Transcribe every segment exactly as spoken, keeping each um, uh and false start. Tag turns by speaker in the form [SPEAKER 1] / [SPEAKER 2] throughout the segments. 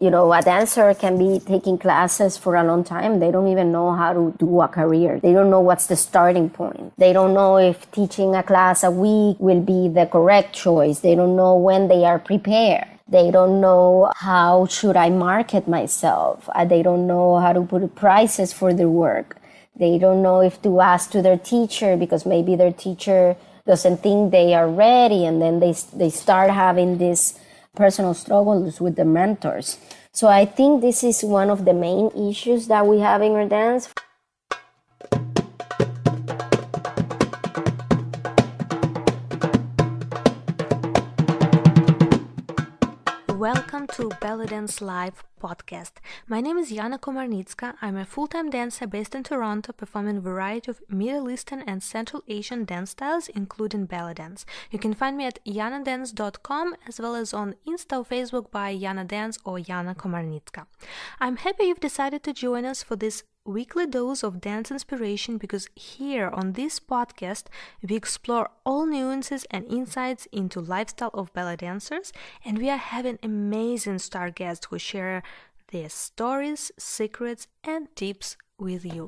[SPEAKER 1] You know, a dancer can be taking classes for a long time. They don't even know how to do a career. They don't know what's the starting point. They don't know if teaching a class a week will be the correct choice. They don't know when they are prepared. They don't know how should I market myself. Uh, they don't know how to put prices for their work. They don't know if to ask to their teacher because maybe their teacher doesn't think they are ready, and then they they start having these personal struggles with the mentors. So I think this is one of the main issues that we have in our dance.
[SPEAKER 2] Welcome to Valerick Live podcast. My name is Iana Komarnytska. I'm a full-time dancer based in Toronto, performing a variety of Middle Eastern and Central Asian dance styles, including belly dance. You can find me at iana dance dot com as well as on Insta or Facebook by Iana Dance or Iana Komarnytska. I'm happy you've decided to join us for this weekly dose of dance inspiration, because here on this podcast we explore all nuances and insights into lifestyle of ballet dancers, and we are having amazing star guests who share their stories, secrets and tips with you.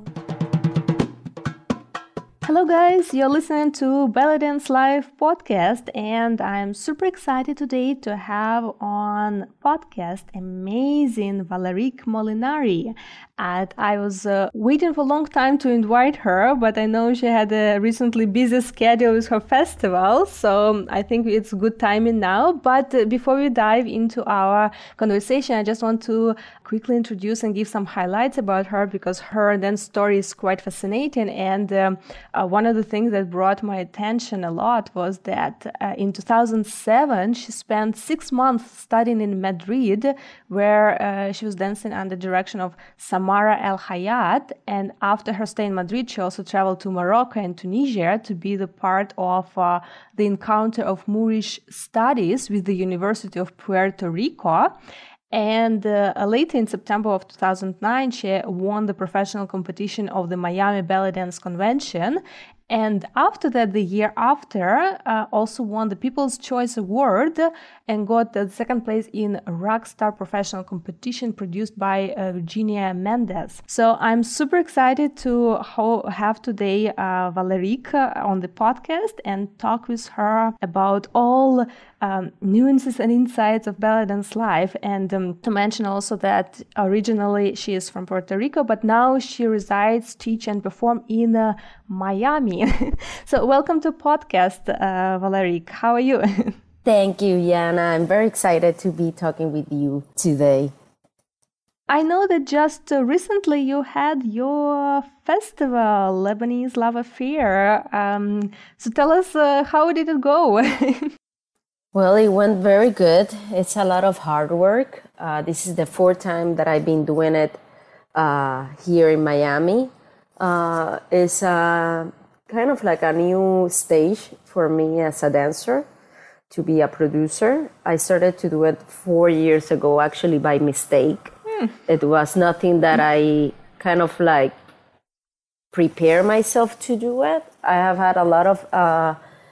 [SPEAKER 2] Hello guys, you're listening to Ballet Dance Live podcast, and I'm super excited today to have on podcast amazing Valerick Molinary. And I was uh, waiting for a long time to invite her, but I know she had a recently busy schedule with her festival, so I think it's good timing now. But uh, before we dive into our conversation, I just want to quickly introduce and give some highlights about her, because her dance story is quite fascinating. And um, uh, one of the things that brought my attention a lot was that uh, in two thousand seven, she spent six months studying in Madrid, where uh, she was dancing under the direction of Samara El Hayat. And after her stay in Madrid, she also traveled to Morocco and Tunisia to be the part of uh, the encounter of Moorish studies with the University of Puerto Rico. And uh, later in September of two thousand nine, she won the professional competition of the Miami Ballet Dance Convention. And after that, the year after, uh, also won the People's Choice Award and got the second place in a Rockstar Professional Competition produced by uh, Virginia Mendez. So I'm super excited to ho- have today uh, Valerick uh, on the podcast and talk with her about all um, nuances and insights of ballet dance life. And um, to mention also that originally she is from Puerto Rico, but now she resides, teach and perform in uh, Miami. So welcome to podcast, uh, Valerick. How are you?
[SPEAKER 1] Thank you, Iana. I'm very excited to be talking with you today.
[SPEAKER 2] I know that just uh, recently you had your festival, Lebanese Love Affair. Um, so tell us, uh, how did it go?
[SPEAKER 1] Well, it went very good. It's a lot of hard work. Uh, this is the fourth time that I've been doing it uh, here in Miami. Uh, it's uh, kind of like a new stage for me as a dancer to be a producer. I started to do it four years ago, actually by mistake. Hmm. It was nothing that I kind of like prepare myself to do it. I have had a lot of uh,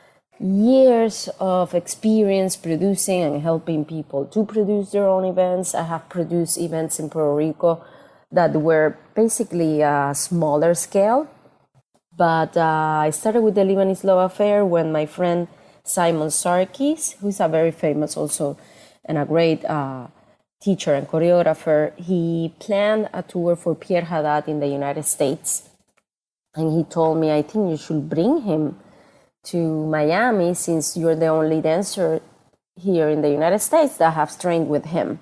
[SPEAKER 1] years of experience producing and helping people to produce their own events. I have produced events in Puerto Rico that were basically a smaller scale. But uh, I started with the Lebanese Love Affair when my friend Simon Sarkis, who's a very famous also and a great uh, teacher and choreographer, he planned a tour for Pierre Haddad in the United States. And he told me, I think you should bring him to Miami, since you're the only dancer here in the United States that has trained with him.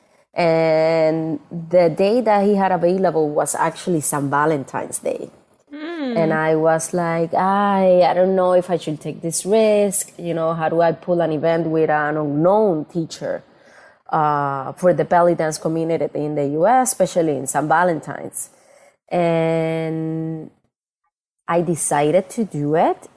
[SPEAKER 1] And the day that he had available was actually Saint Valentine's Day. Mm. And I was like, I, I don't know if I should take this risk. You know, how do I pull an event with an unknown teacher uh, for the belly dance community in the U S, especially in Saint Valentine's? And I decided to do it.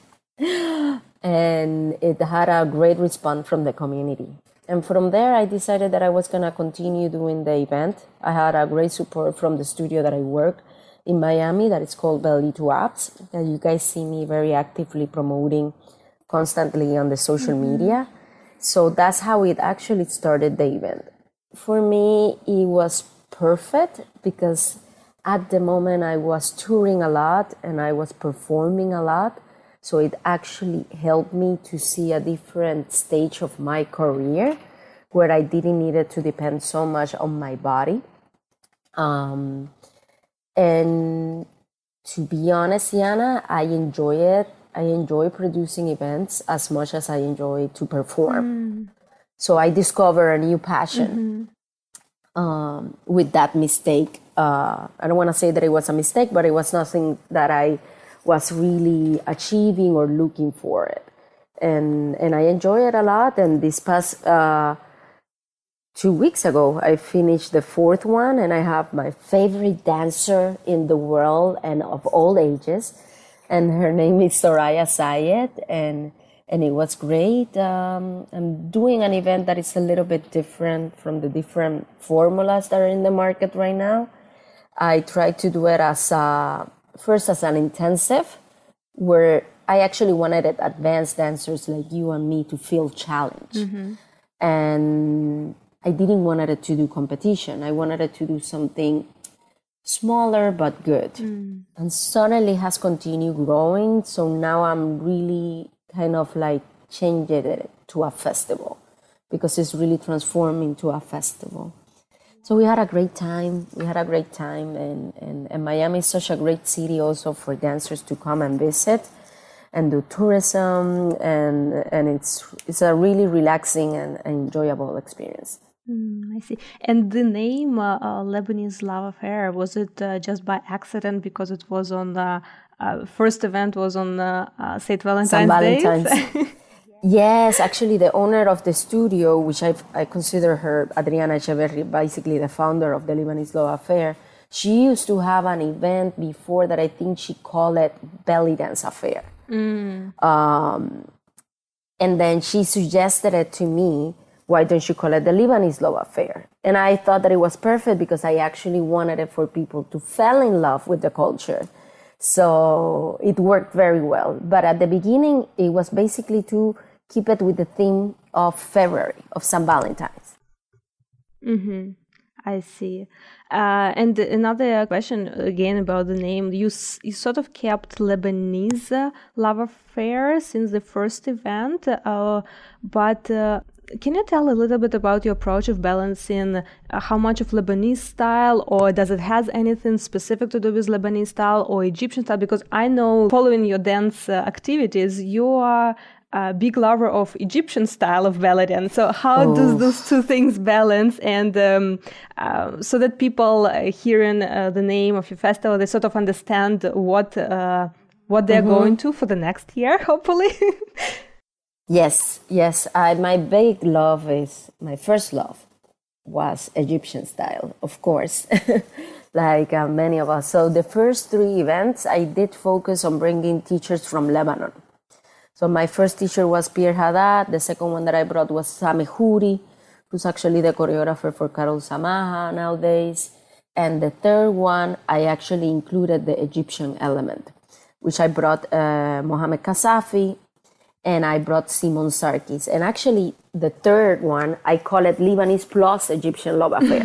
[SPEAKER 1] And it had a great response from the community. And from there, I decided that I was going to continue doing the event. I had a great support from the studio that I work in Miami that is called Belly to Apps, that you guys see me very actively promoting constantly on the social mm-hmm. media. So that's how it actually started the event. for me, it was perfect because at the moment I was touring a lot and I was performing a lot. So it actually helped me to see a different stage of my career where I didn't need to depend so much on my body. Um, and to be honest, Iana, I enjoy it. I enjoy producing events as much as I enjoy to perform. Mm. So I discovered a new passion mm-hmm. um, with that mistake. Uh, I don't want to say that it was a mistake, but it was nothing that I was really achieving or looking for it. And and I enjoy it a lot. And this past uh, two weeks ago, I finished the fourth one, and I have my favorite dancer in the world and of all ages. And her name is Soraya Sayed, and and it was great. Um, I'm doing an event that is a little bit different from the different formulas that are in the market right now. I tried to do it as a, first as an intensive, where I actually wanted advanced dancers like you and me to feel challenged. Mm-hmm. And I didn't want it to do competition. I wanted it to do something smaller but good. Mm. And suddenly has continued growing. So now I'm really kind of like changing it to a festival because it's really transformed into a festival. So we had a great time. We had a great time. And, and, and Miami is such a great city also for dancers to come and visit and do tourism. And, and it's, it's a really relaxing and enjoyable experience.
[SPEAKER 2] Mm, I see. And the name uh, uh, Lebanese Love Affair, was it uh, just by accident because it was on the uh, first event was on uh, uh, Saint Valentine's Day?
[SPEAKER 1] Valentine's. Yes, actually the owner of the studio, which I I consider her, Adriana Echeverri, basically the founder of the Lebanese Love Affair, she used to have an event before that I think she called it Belly Dance Affair. Mm. Um, and then she suggested it to me, why don't you call it the Lebanese Love Affair? And I thought that it was perfect because I actually wanted it for people to fall in love with the culture. So it worked very well. But at the beginning, it was basically to keep it with the theme of February, of Saint Valentine's.
[SPEAKER 2] Mm-hmm. I see. Uh, and another question again about the name. You, you sort of kept Lebanese Love Affair since the first event, uh, but... Uh, Can you tell a little bit about your approach of balancing uh, how much of Lebanese style, or does it has anything specific to do with Lebanese style or Egyptian style? Because I know following your dance uh, activities, you are a big lover of Egyptian style of belly dance. So how oh. does those two things balance? And um, uh, so that people uh, hearing uh, the name of your festival, they sort of understand what uh, what they're mm-hmm. going to for the next year, hopefully.
[SPEAKER 1] Yes, yes. I, my big love is, my first love was Egyptian style, of course, like uh, many of us. So the first three events, I did focus on bringing teachers from Lebanon. So my first teacher was Pierre Haddad. The second one that I brought was Sami Houri, who's actually the choreographer for Carol Samaha nowadays. And the third one, I actually included the Egyptian element, which I brought uh, Mohamed Kasafi, and I brought Simon Sarkis. And actually, the third one, I call it Lebanese plus Egyptian Love Affair.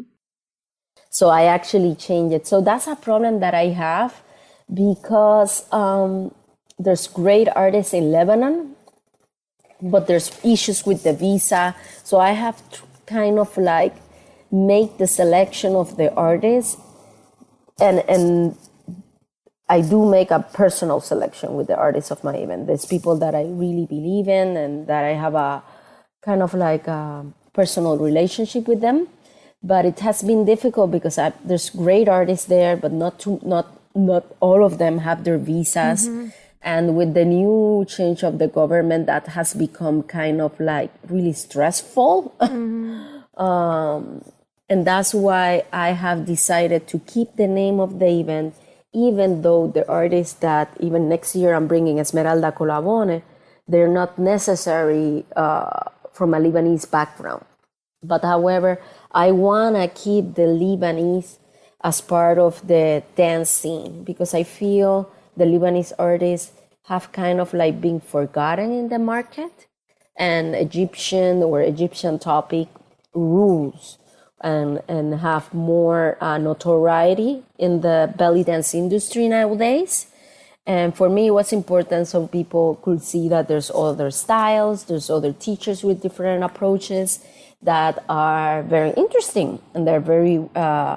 [SPEAKER 1] So I actually changed it. So that's a problem that I have because um, there's great artists in Lebanon, but there's issues with the visa. So I have to kind of like make the selection of the artists, and and I do make a personal selection with the artists of my event. There's people that I really believe in and that I have a kind of like a personal relationship with them. But it has been difficult because I, there's great artists there, but not too, not not all of them have their visas. Mm-hmm. And with the new change of the government, that has become kind of like really stressful. Mm-hmm. um, and that's why I have decided to keep the name of the event, even though the artists that even next year I'm bringing, Esmeralda Colabone, they're not necessarily uh, from a Lebanese background. But however, I want to keep the Lebanese as part of the dance scene because I feel the Lebanese artists have kind of like been forgotten in the market, and Egyptian or Egyptian topic rules and and have more uh, notoriety in the belly dance industry nowadays. And for me, it was important so people could see that there's other styles, there's other teachers with different approaches that are very interesting, and they're very, uh,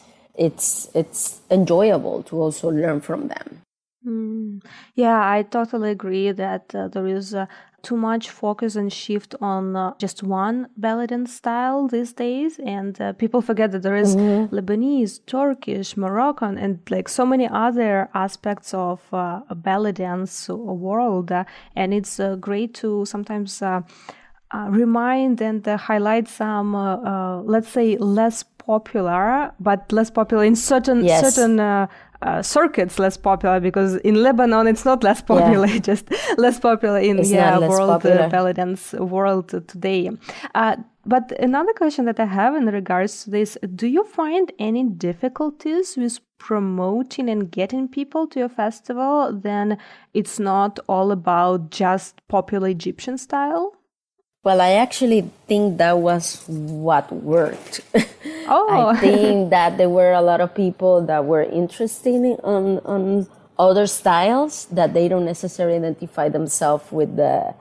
[SPEAKER 1] it's it's enjoyable to also learn from them.
[SPEAKER 2] Mm. Yeah, I totally agree that uh, there is uh, too much focus and shift on uh, just one belly dance style these days, and uh, people forget that there is
[SPEAKER 1] Mm-hmm.
[SPEAKER 2] Lebanese, Turkish, Moroccan, and like so many other aspects of uh, a belly dance world. Uh, and it's uh, great to sometimes uh, uh, remind and uh, highlight some, uh, uh, let's say, less popular, but less popular in certain
[SPEAKER 1] Yes.
[SPEAKER 2] certain. Uh, Uh, circuits less popular, because in Lebanon it's not less popular,
[SPEAKER 1] Yeah.
[SPEAKER 2] just less popular in
[SPEAKER 1] It's
[SPEAKER 2] yeah
[SPEAKER 1] not less
[SPEAKER 2] world
[SPEAKER 1] popular.
[SPEAKER 2] uh, belly dance world today. Uh, but another question that I have in regards to this: do you find any difficulties with promoting and getting people to your festival? Then it's not all about just popular Egyptian style.
[SPEAKER 1] Well, I actually think that was what worked.
[SPEAKER 2] Oh.
[SPEAKER 1] I think that there were a lot of people that were interested in on, on other styles, that they don't necessarily identify themselves with the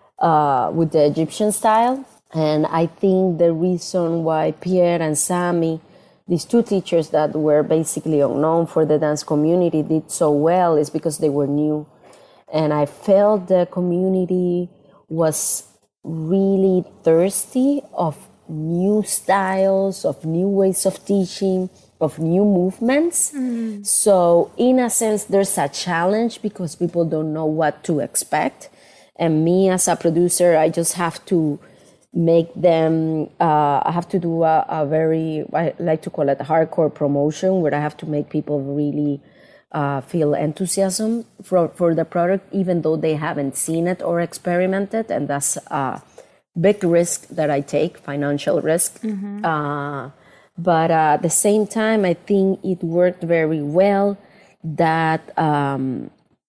[SPEAKER 1] uh, with the Egyptian style. And I think the reason why Pierre and Sami, these two teachers that were basically unknown for the dance community, did so well is because they were new. And I felt the community was really thirsty of new styles, of new ways of teaching, of new movements. Mm. So in a sense, there's a challenge because people don't know what to expect. And me as a producer, I just have to make them, uh, I have to do a, a very, I like to call it a hardcore promotion, where I have to make people really Uh, feel enthusiasm for, for the product, even though they haven't seen it or experimented. And that's a big risk that I take, financial risk. Mm-hmm. Uh, but uh, at the same time, I think it worked very well that um,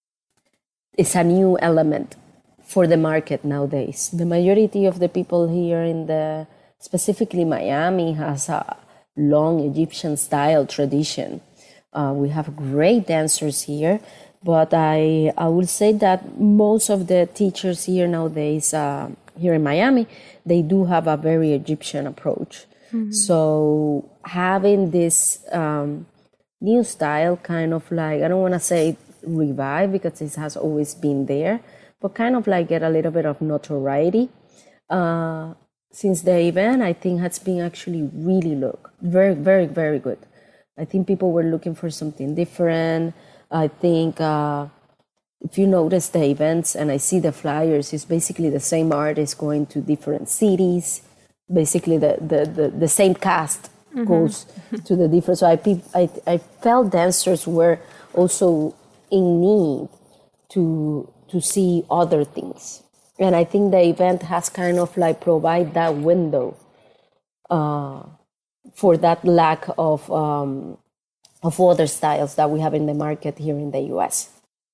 [SPEAKER 1] it's a new element for the market nowadays. The majority of the people here in the, specifically Miami, has a long Egyptian style tradition. Uh, we have great dancers here, but I I will say that most of the teachers here nowadays, uh, here in Miami, they do have a very Egyptian approach. Mm-hmm. So having this um, new style, kind of like, I don't want to say revive because it has always been there, but kind of like get a little bit of notoriety. Uh, since the event, I think has been actually really look very, very, very good. I think people were looking for something different. I think uh, if you notice the events and I see the flyers, it's basically the same artist going to different cities. Basically, the, the, the, the same cast mm-hmm. goes to the different. So I, I, I felt dancers were also in need to, to see other things. And I think the event has kind of like provide that window uh, for that lack of um, of other styles that we have in the market here in the U S.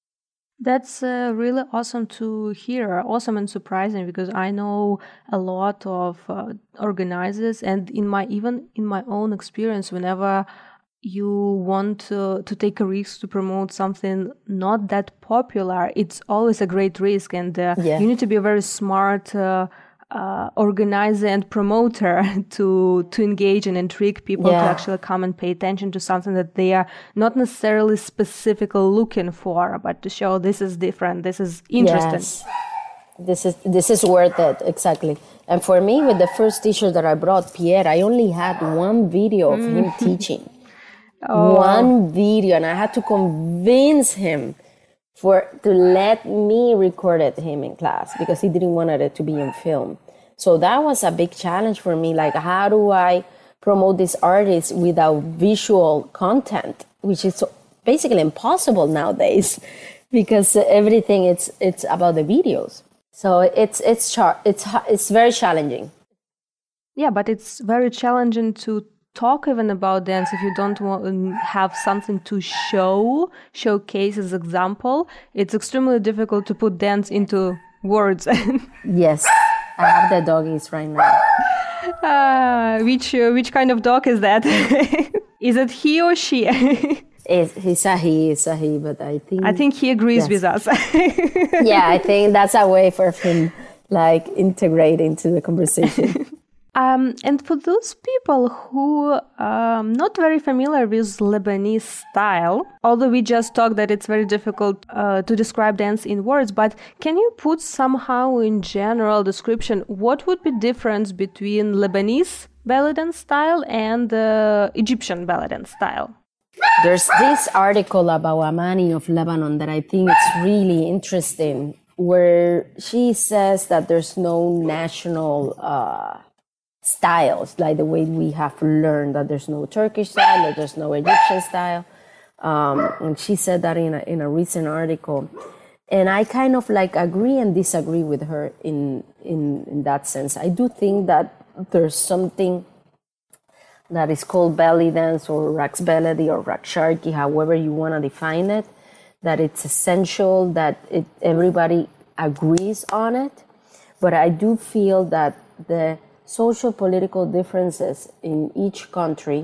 [SPEAKER 2] That's uh, really awesome to hear, awesome and surprising, because I know a lot of uh, organizers, and in my even in my own experience, whenever you want to, to take a risk to promote something not that popular, it's always a great risk, and uh, yeah. you need to be a very smart uh, uh, organizer and promoter to to engage and intrigue people yeah. to actually come and pay attention to something that they are not necessarily specifically looking for, but to show this is different, this is interesting.
[SPEAKER 1] Yes. This is this is worth it, exactly. And for me, with the first teacher that I brought, Pierre, I only had one video of mm. him teaching. Oh. One video, and I had to convince him for to let me record it him in class because he didn't want it to be in film. So that was a big challenge for me. Like, how do I promote this artist without visual content, which is basically impossible nowadays because everything it's it's about the videos. So it's it's char- it's it's very challenging.
[SPEAKER 2] Yeah, but it's very challenging to talk even about dance if you don't want have something to show, showcase as example. It's extremely difficult to put dance into words.
[SPEAKER 1] Yes, I have the doggies right now.
[SPEAKER 2] Uh, which uh, which kind of dog is that? Is it he or she?
[SPEAKER 1] It's, it's a he, it's a he, but I think...
[SPEAKER 2] I think he agrees with us.
[SPEAKER 1] Yeah, I think that's a way for him, like, integrate into the conversation.
[SPEAKER 2] Um, and for those people who are um, not very familiar with Lebanese style, although we just talked that it's very difficult uh, to describe dance in words, but can you put somehow in general description what would be difference between Lebanese belly dance style and uh, Egyptian belly dance style?
[SPEAKER 1] There's this article about Amani of Lebanon that I think is really interesting, where she says that there's no national... Uh, styles, like the way we have learned that there's no Turkish style, that there's no Egyptian style. Um, and she said that in a, in a recent article. And I kind of like agree and disagree with her in, in, in that sense. I do think that there's something that is called belly dance or raks beledi or raksharki, however you want to define it, that it's essential, that it, everybody agrees on it. But I do feel that the social political differences in each country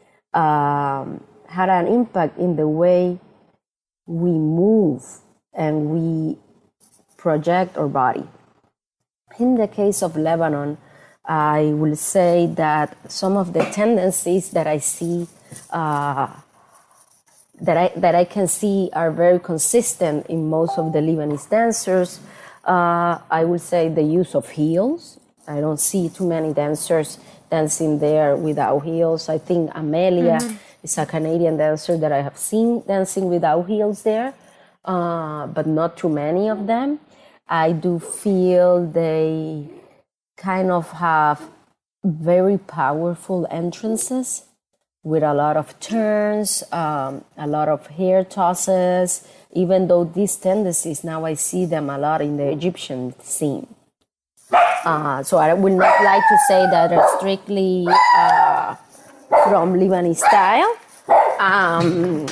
[SPEAKER 1] um, had an impact in the way we move and we project our body. In the case of Lebanon, I will say that some of the tendencies that I see, uh, that I that I can see, are very consistent in most of the Lebanese dancers. Uh, I would say the use of heels. I don't see too many dancers dancing there without heels. I think Amelia mm-hmm. is a Canadian dancer that I have seen dancing without heels there, uh, but not too many of them. I do feel they kind of have very powerful entrances with a lot of turns, um, a lot of hair tosses, even though these tendencies, now I see them a lot in the Egyptian scene. Uh, so I would not like to say that it's strictly uh, from Lebanese style. Um,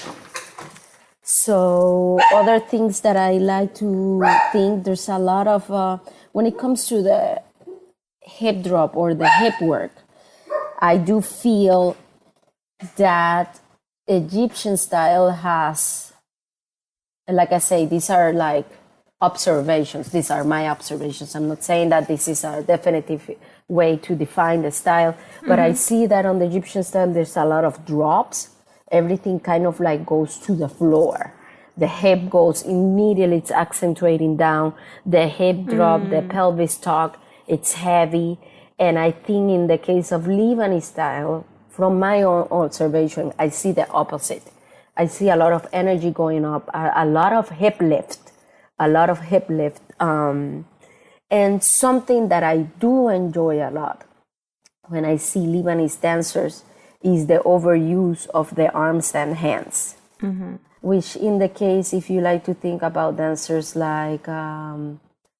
[SPEAKER 1] so other things that I like to think, there's a lot of, uh, when it comes to the hip drop or the hip work, I do feel that Egyptian style has, like I say, these are like observations. These are my observations. I'm not saying that this is a definitive way to define the style, but mm-hmm. I see that on the Egyptian style, there's a lot of drops. Everything kind of like goes to the floor. The hip goes immediately, it's accentuating down. The hip drop, mm. the pelvis tuck, it's heavy. And I think in the case of Lebanese style, from my own observation, I see the opposite. I see a lot of energy going up, a, a lot of hip lift. A lot of hip lift, um, and something that I do enjoy a lot when I see Lebanese dancers is the overuse of the arms and hands, mm-hmm. which in the case, if you like to think about dancers like, um,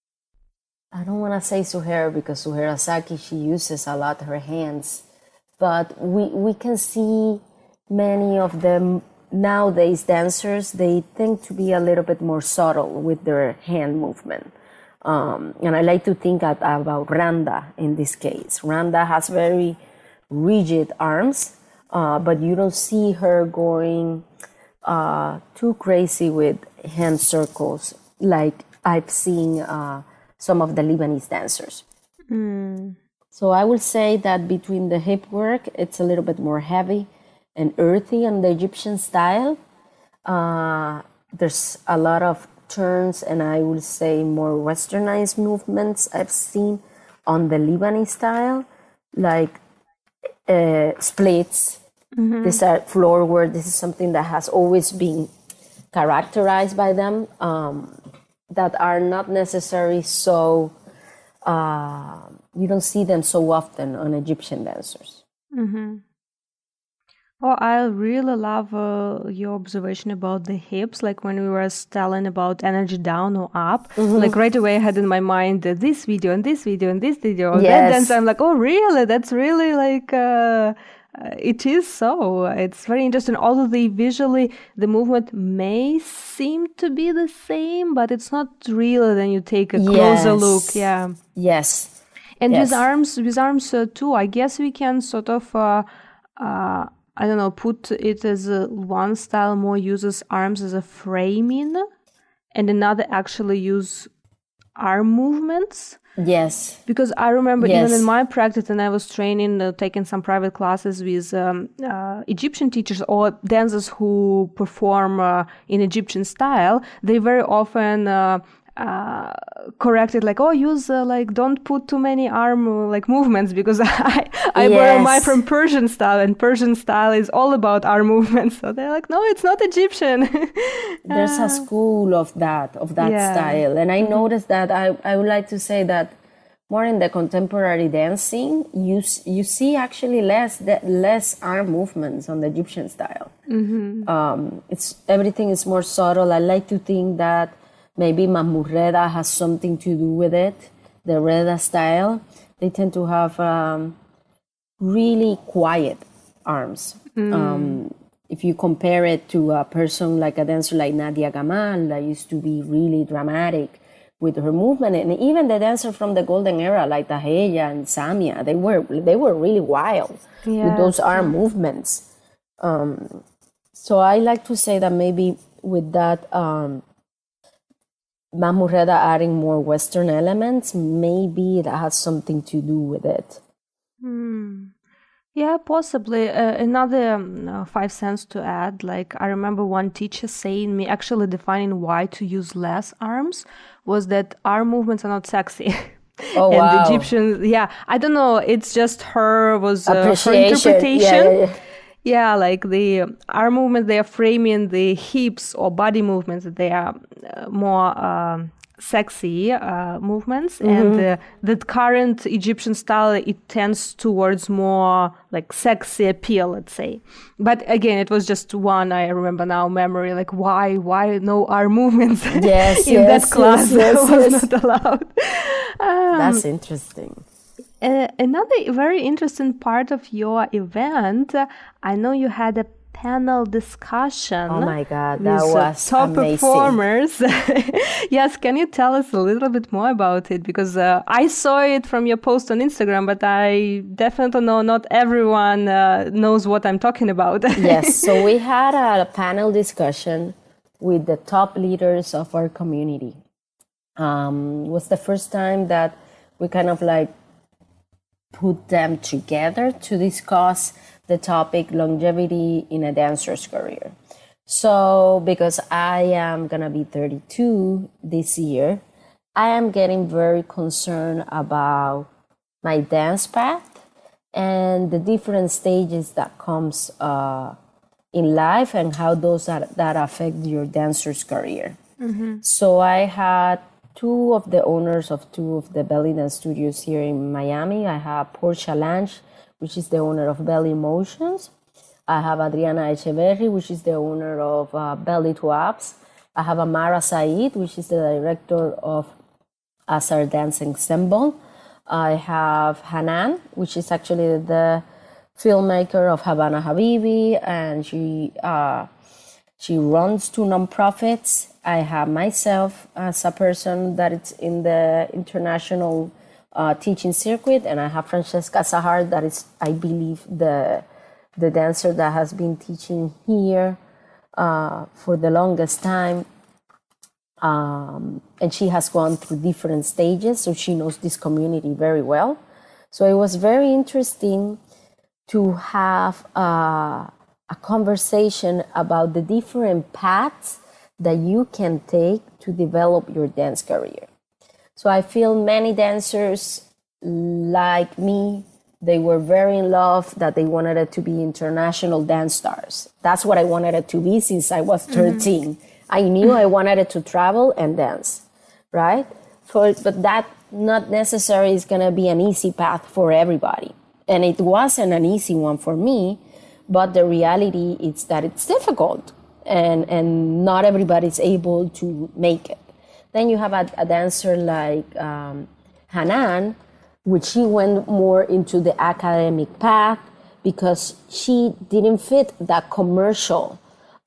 [SPEAKER 1] I don't want to say Suhair because Suhair Asaki, she uses a lot her hands, but we, we can see many of them nowadays dancers, they tend to be a little bit more subtle with their hand movement. Um, and I like to think at, about Randa in this case. Randa has very rigid arms, uh, but you don't see her going uh, too crazy with hand circles like I've seen uh, some of the Lebanese dancers. Mm. So I would say that between the hip work, it's a little bit more heavy and earthy in the Egyptian style. Uh, there's a lot of turns and I would say more westernized movements I've seen on the Lebanese style, like uh, splits. Mm-hmm. These are floor work. This is something that has always been characterized by them, um, that are not necessarily so, uh, you don't see them so often on Egyptian dancers.
[SPEAKER 2] Mm-hmm. Oh, I really love uh, your observation about the hips. Like when we were telling about energy down or up, mm-hmm. like right away I had in my mind uh, this video and this video and this video. Yes. That dance. I'm like, oh, really? That's really like, uh, uh, it is so. It's very interesting. Although they visually, the movement may seem to be the same, but it's not real. Then you take a closer
[SPEAKER 1] yes.
[SPEAKER 2] look. Yeah.
[SPEAKER 1] Yes.
[SPEAKER 2] And
[SPEAKER 1] Yes.
[SPEAKER 2] with arms, with arms uh, too, I guess we can sort of, uh, uh, I don't know, put it as uh, one style more uses arms as a framing, and another actually use arm movements.
[SPEAKER 1] Yes.
[SPEAKER 2] Because I remember
[SPEAKER 1] Yes.
[SPEAKER 2] even in my practice, and I was training, uh, taking some private classes with um, uh, Egyptian teachers or dancers who perform uh, in Egyptian style, they very often uh, uh, corrected like, oh, use uh, like, don't put too many arm uh, like movements, because I, I
[SPEAKER 1] Yes.
[SPEAKER 2] borrow mine from Persian style, and Persian style is all about arm movements. So they're like, no, it's not Egyptian.
[SPEAKER 1] There's a school of that, of that
[SPEAKER 2] Yeah.
[SPEAKER 1] style. And I noticed that I, I would like to say that more in the contemporary dancing, you s- you see actually less the, less arm movements on the Egyptian style. Um, it's everything is more subtle. I like to think that maybe Mamurreda has something to do with it. The Reda style, they tend to have um, really quiet arms. Um, if you compare it to a person like a dancer like Nadia Gamal, that used to be really dramatic with her movement, and even the dancer from the golden era like Taheya and Samia, they were they were really wild with those
[SPEAKER 2] Yes.
[SPEAKER 1] arm movements. Um, so I like to say that maybe with that um, Mamurreda adding more Western elements, maybe that has something to do with it.
[SPEAKER 2] Hmm. Yeah, possibly. Uh, another um, uh, five cents to add. Like, I remember one teacher saying me, actually defining why to use less arms, was that arm movements are not sexy.
[SPEAKER 1] Oh,
[SPEAKER 2] And the
[SPEAKER 1] wow.
[SPEAKER 2] Egyptians, yeah, I don't know. It's just her was uh, her
[SPEAKER 1] Appreciation.
[SPEAKER 2] interpretation.
[SPEAKER 1] Yeah, yeah, yeah.
[SPEAKER 2] Yeah, like the arm movement, they are framing the hips or body movements. They are uh, more um, sexy uh, movements, and uh, the current Egyptian style, it tends towards more like sexy appeal, let's say. But again, it was just one, I remember now, memory, like why why no arm movements
[SPEAKER 1] Yes,
[SPEAKER 2] in
[SPEAKER 1] yes,
[SPEAKER 2] that class
[SPEAKER 1] yes, yes,
[SPEAKER 2] was
[SPEAKER 1] yes.
[SPEAKER 2] not allowed. Um,
[SPEAKER 1] That's interesting.
[SPEAKER 2] uh, another very interesting part of your event, uh, I know you had a panel discussion
[SPEAKER 1] Oh my God,
[SPEAKER 2] with
[SPEAKER 1] that
[SPEAKER 2] uh,
[SPEAKER 1] was
[SPEAKER 2] top
[SPEAKER 1] amazing.
[SPEAKER 2] performers. Yes, can you tell us a little bit more about it? Because uh, I saw it from your post on Instagram, but I definitely know not everyone uh, knows what I'm talking about.
[SPEAKER 1] Yes, so we had a panel discussion with the top leaders of our community. Um, it was the first time that we kind of like put them together to discuss the topic longevity in a dancer's career. So, because I am gonna be thirty-two this year, I am getting very concerned about my dance path and the different stages that comes uh, in life and how those are, that affect your dancer's career. So I had two of the owners of two of the belly dance studios here in Miami. I have Portia Lange, which is the owner of Belly Emotions. I have Adriana Echeverri, which is the owner of uh, Belly to Abs. I have Amara Said, which is the director of Asar Dance Ensemble. I have Hanan, which is actually the filmmaker of Havana Habibi, and she uh, she runs two nonprofits. I have myself as a person that is in the international uh, teaching circuit, and I have Francesca Sahar, that is, I believe, the the dancer that has been teaching here uh, for the longest time. Um, and she has gone through different stages, so she knows this community very well. So it was very interesting to have uh, a conversation about the different paths that you can take to develop your dance career. So I feel many dancers like me, they were very in love that they wanted it to be international dance stars. That's what I wanted it to be since I was thirteen. Mm-hmm. I knew I wanted it to travel and dance, right? For, but that not necessarily is going to be an easy path for everybody. And it wasn't an easy one for me, but the reality is that it's difficult and, and not everybody's able to make it. Then you have a, a dancer like um, Hanan, which she went more into the academic path because she didn't fit that commercial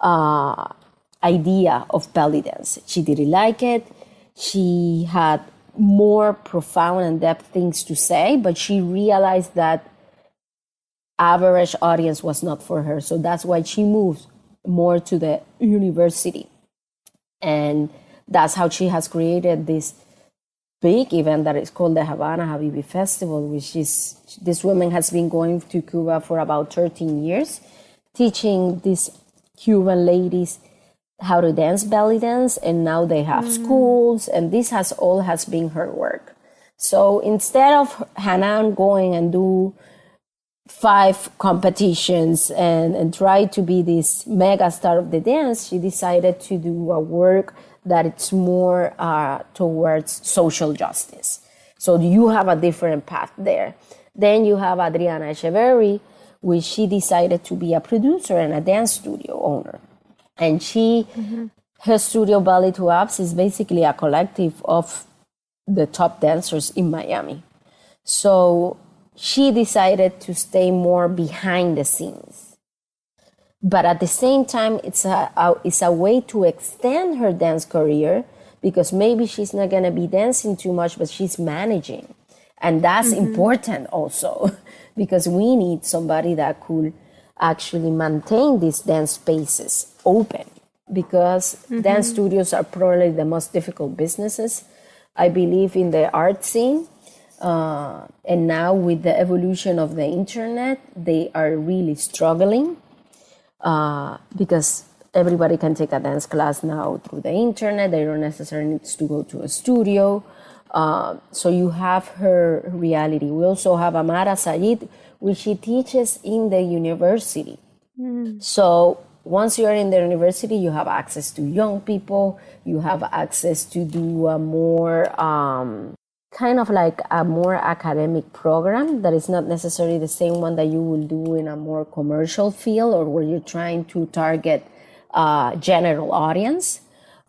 [SPEAKER 1] uh, idea of belly dance. She didn't like it. She had more profound and depth things to say, but she realized that average audience was not for her. So that's why she moved more to the university. And that's how she has created this big event that is called the Havana Habibi Festival, which is, this woman has been going to Cuba for about thirteen years, teaching these Cuban ladies how to dance belly dance, and now they have mm. schools, and this has all has been her work. So instead of Hanan going and do five competitions and, and try to be this mega star of the dance, she decided to do a work that it's more uh, towards social justice. So you have a different path there. Then you have Adriana Echeverry, which she decided to be a producer and a dance studio owner. And she, mm-hmm. her studio, Ballet to Apps, is basically a collective of the top dancers in Miami. So she decided to stay more behind the scenes. But at the same time, it's a, a, it's a way to extend her dance career, because maybe she's not going to be dancing too much, but she's managing. And that's mm-hmm. important also, because we need somebody that could actually maintain these dance spaces open, because mm-hmm. dance studios are probably the most difficult businesses, I believe, in the art scene. Uh, and now with the evolution of the internet, they are really struggling uh, because everybody can take a dance class now through the internet. They don't necessarily need to go to a studio. Uh, so you have her reality. We also have Amara Sayid, which she teaches in the university. Mm. So once you're in the university, you have access to young people. You have access to do a more um, kind of like a more academic program that is not necessarily the same one that you will do in a more commercial field, or where you're trying to target uh, general audience.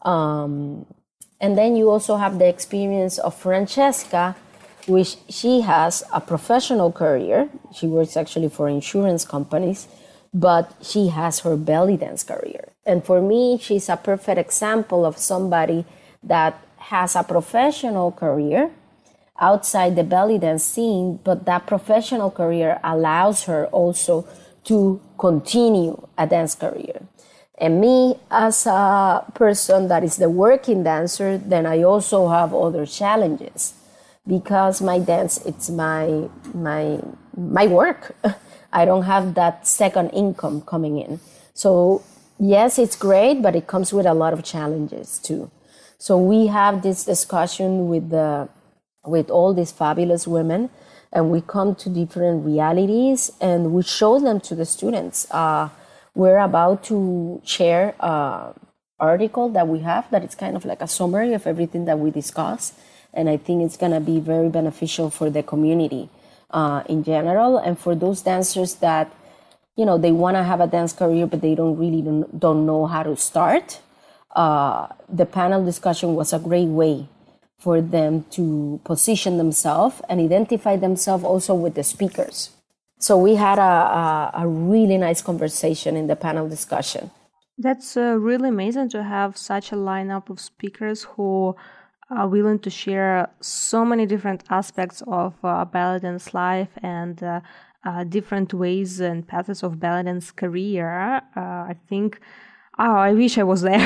[SPEAKER 1] Um, and then you also have the experience of Francesca, which she has a professional career. She works actually for insurance companies, but she has her belly dance career. And for me, she's a perfect example of somebody that has a professional career outside the belly dance scene, but that professional career allows her also to continue a dance career. And me, as a person that is the working dancer, then I also have other challenges, because my dance, it's my my my work. I don't have that second income coming in. So yes, it's great, but it comes with a lot of challenges too. So we have this discussion with the with all these fabulous women, and we come to different realities and we show them to the students. Uh, we're about to share an article that we have that is kind of like a summary of everything that we discuss, and I think it's going to be very beneficial for the community uh, in general, and for those dancers that, you know, they want to have a dance career but they don't really don't, don't know how to start. Uh, the panel discussion was a great way for them to position themselves and identify themselves also with the speakers. So we had a, a, a really nice conversation in the panel discussion.
[SPEAKER 2] That's uh, really amazing to have such a lineup of speakers who are willing to share so many different aspects of uh, ballet dance life and uh, uh, different ways and paths of ballet dance career. Uh, I think, oh, I wish I was there.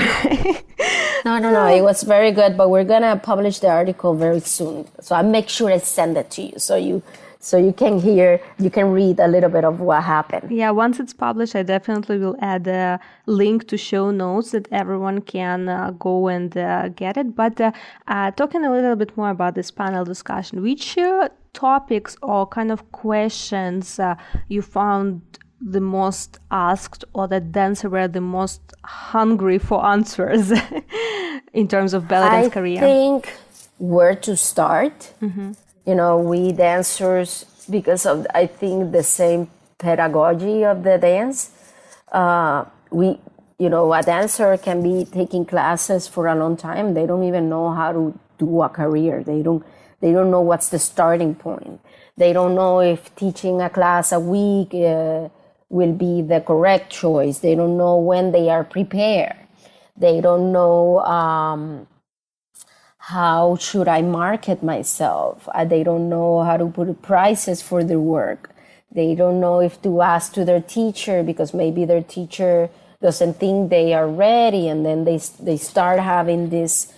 [SPEAKER 1] No, no, no. It was very good, but we're gonna publish the article very soon. So I make sure I send it to you, so you, so you can hear, you can read a little bit of what happened.
[SPEAKER 2] Yeah, once it's published, I definitely will add a link to show notes that everyone can uh, go and uh, get it. But uh, uh, talking a little bit more about this panel discussion, which uh, topics or kind of questions uh, you found the most asked, or that dancer were the most hungry for answers in terms of ballet dance
[SPEAKER 1] I
[SPEAKER 2] career?
[SPEAKER 1] I think where to start.
[SPEAKER 2] Mm-hmm.
[SPEAKER 1] You know, we dancers, because of, I think, the same pedagogy of the dance, uh, we, you know, a dancer can be taking classes for a long time. They don't even know how to do a career. They don't, they don't know what's the starting point. They don't know if teaching a class a week uh, will be the correct choice. They don't know when they are prepared. They don't know um, how should I market myself? Uh, they don't know how to put prices for their work. They don't know if to ask to their teacher because maybe their teacher doesn't think they are ready, and then they they start having this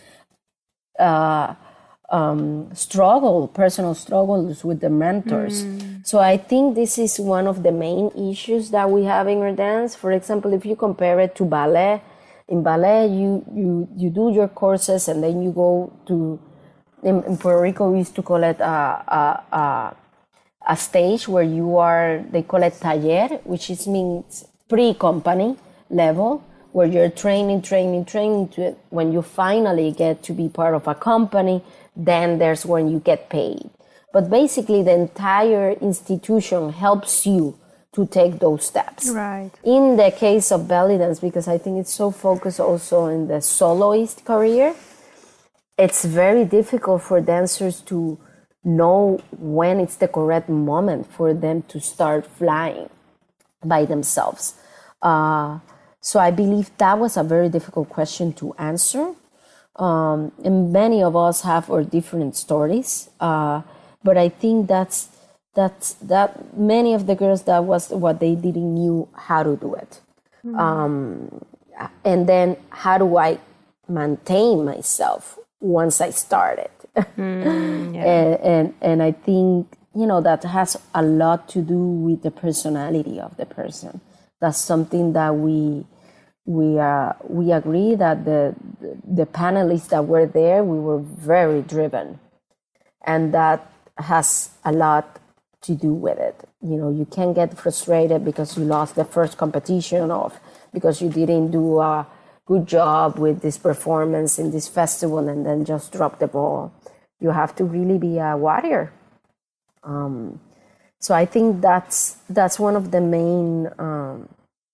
[SPEAKER 1] uh, um, struggle, personal struggles with the mentors. Mm. So I think this is one of the main issues that we have in our dance. For example, if you compare it to ballet, in ballet, you, you, you do your courses and then you go to, in, in Puerto Rico, we used to call it a, a, a, a stage where you are, they call it taller, which is means pre-company level, where you're training, training, training to when you finally get to be part of a company, then there's when you get paid. But basically the entire institution helps you to take those steps.
[SPEAKER 2] Right.
[SPEAKER 1] In the case of belly dance, because I think it's so focused also in the soloist career, it's very difficult for dancers to know when it's the correct moment for them to start flying by themselves. Uh, so I believe that was a very difficult question to answer. Um, and many of us have our different stories. Uh, but I think that's That's that many of the girls, that was what they didn't knew how to do it. Mm. Um, and then how do I maintain myself once I started? Mm, yeah. and, and and I think, you know, that has a lot to do with the personality of the person. That's something that we we uh, we agree that the the panelists that were there, we were very driven, and that has a lot to do with it. You know, you can't get frustrated because you lost the first competition or because you didn't do a good job with this performance in this festival and then just drop the ball. You have to really be a warrior. Um, so I think that's that's one of the main um,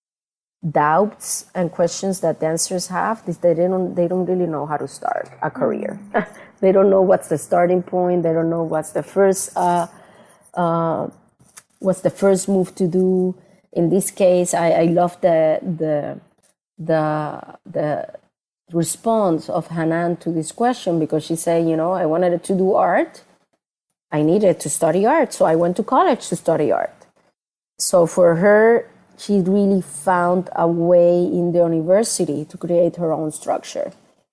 [SPEAKER 1] doubts and questions that dancers have, is that they don't they don't really know how to start a career. They don't know what's the starting point. They don't know what's the first uh, uh, what's the first move to do. In this case, I, I love the the the the response of Hanan to this question, because she said, you know, I wanted to do art. I needed to study art, so I went to college to study art. So for her, she really found a way in the university to create her own structure.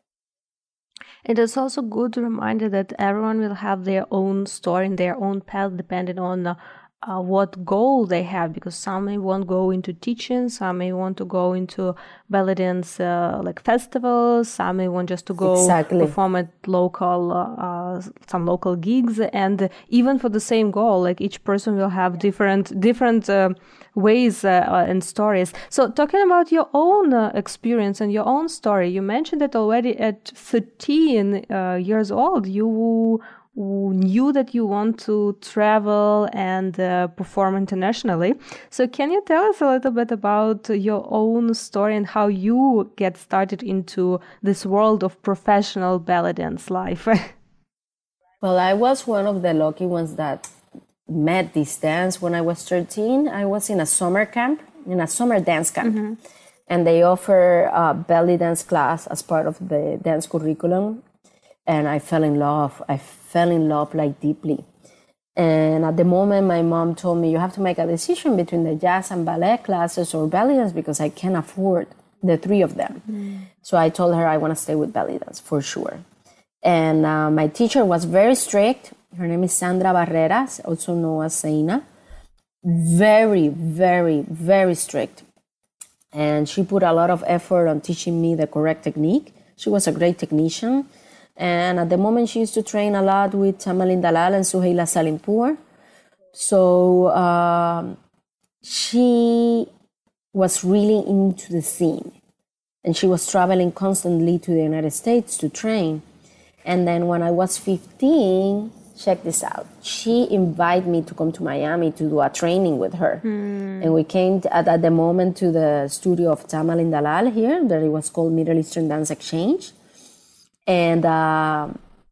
[SPEAKER 2] It is also good reminder that everyone will have their own story and their own path depending on uh, uh, what goal they have, because some may want to go into teaching, some may want to go into belly dance uh, like festivals, some may want just to go
[SPEAKER 1] exactly.
[SPEAKER 2] perform at local uh, some local gigs, and even for the same goal, like each person will have different different uh, ways uh, and stories. So talking about your own uh, experience and your own story, you mentioned that already at thirteen uh, years old you knew that you want to travel and uh, perform internationally. So can you tell us a little bit about your own story and how you get started into this world of professional belly dance life?
[SPEAKER 1] Well, I was one of the lucky ones that met this dance when I was thirteen. I was in a summer camp, in a summer dance camp. Mm-hmm. And they offer a belly dance class as part of the dance curriculum. And I fell in love. I fell in love like deeply. And at the moment, my mom told me, you have to make a decision between the jazz and ballet classes or belly dance, because I can't afford the three of them. Mm. So I told her I want to stay with belly dance for sure. And uh, my teacher was very strict. Her name is Sandra Barreras, also known as Seina. Very, very, very strict. And she put a lot of effort on teaching me the correct technique. She was a great technician. And at the moment, she used to train a lot with Tamalin Dalal and Suheila Salimpour. So um, she was really into the scene. And she was traveling constantly to the United States to train. And then when I was fifteen, check this out, she invited me to come to Miami to do a training with her. Hmm. And we came to, at, at the moment to the studio of Tamalin Dalal here, that it was called Middle Eastern Dance Exchange. And uh,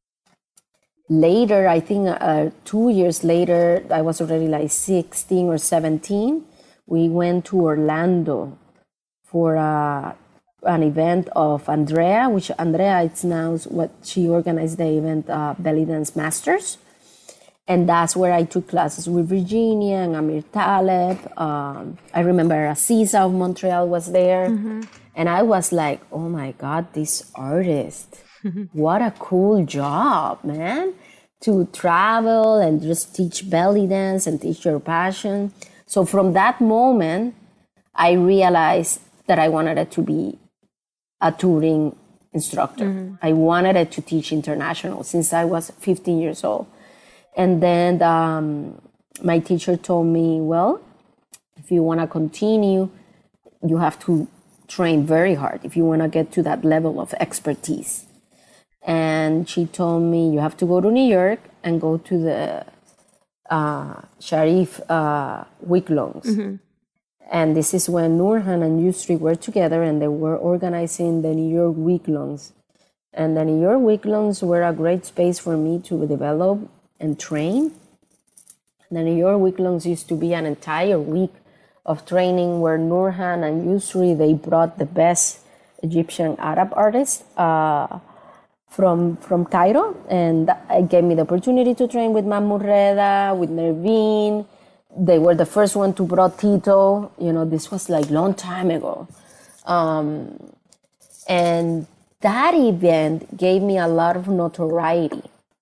[SPEAKER 1] later, I think uh, two years later, I was already like sixteen or seventeen, we went to Orlando for a, an event of Andrea, which Andrea, it's now what she organized the event, uh, Belly Dance Masters. And that's where I took classes with Virginia and Amir Taleb. Um, I remember Aziza of Montreal was there. Mm-hmm. And I was like, oh my God, this artist, what a cool job, man. To travel and just teach belly dance and teach your passion. So from that moment, I realized that I wanted it to be a touring instructor. Mm-hmm. I wanted it to teach international since I was fifteen years old. And then um, my teacher told me, well, if you want to continue, you have to train very hard if you want to get to that level of expertise. And she told me, you have to go to New York and go to the uh, Sharif uh, week-longs. Mm-hmm. And this is when Nurhan and Yusri were together and they were organizing the New York week-longs. And the New York week-longs were a great space for me to develop and train. The New York week-longs used to be an entire week of training where Nurhan and Yusri, they brought the best Egyptian Arab artists uh, from from Cairo, and it gave me the opportunity to train with Mahmoud Reda, with Nerveen. They were the first one to brought Tito. You know, this was like long time ago. Um, and that event gave me a lot of notoriety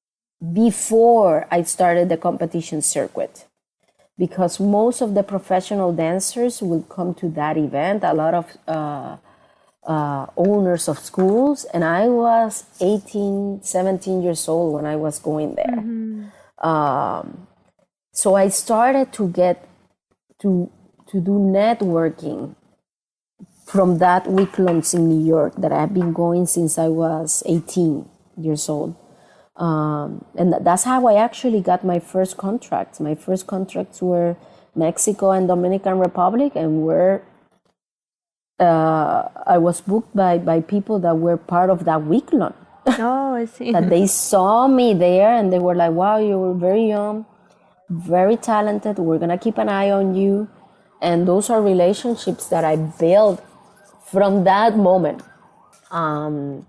[SPEAKER 1] before I started the competition circuit, because most of the professional dancers will come to that event, a lot of uh, uh, owners of schools, and I was eighteen, seventeen years old when I was going there. Mm-hmm. Um, so I started to get to, to do networking from that week-longs in New York that I've been going since I was eighteen years old. Um, and that's how I actually got my first contracts. My first contracts were Mexico and Dominican Republic, and were uh, I was booked by, by people that were part of that week-long.
[SPEAKER 2] Oh, I see.
[SPEAKER 1] That they saw me there and they were like, wow, you were very young, very talented. We're going to keep an eye on you. And those are relationships that I built from that moment. Um,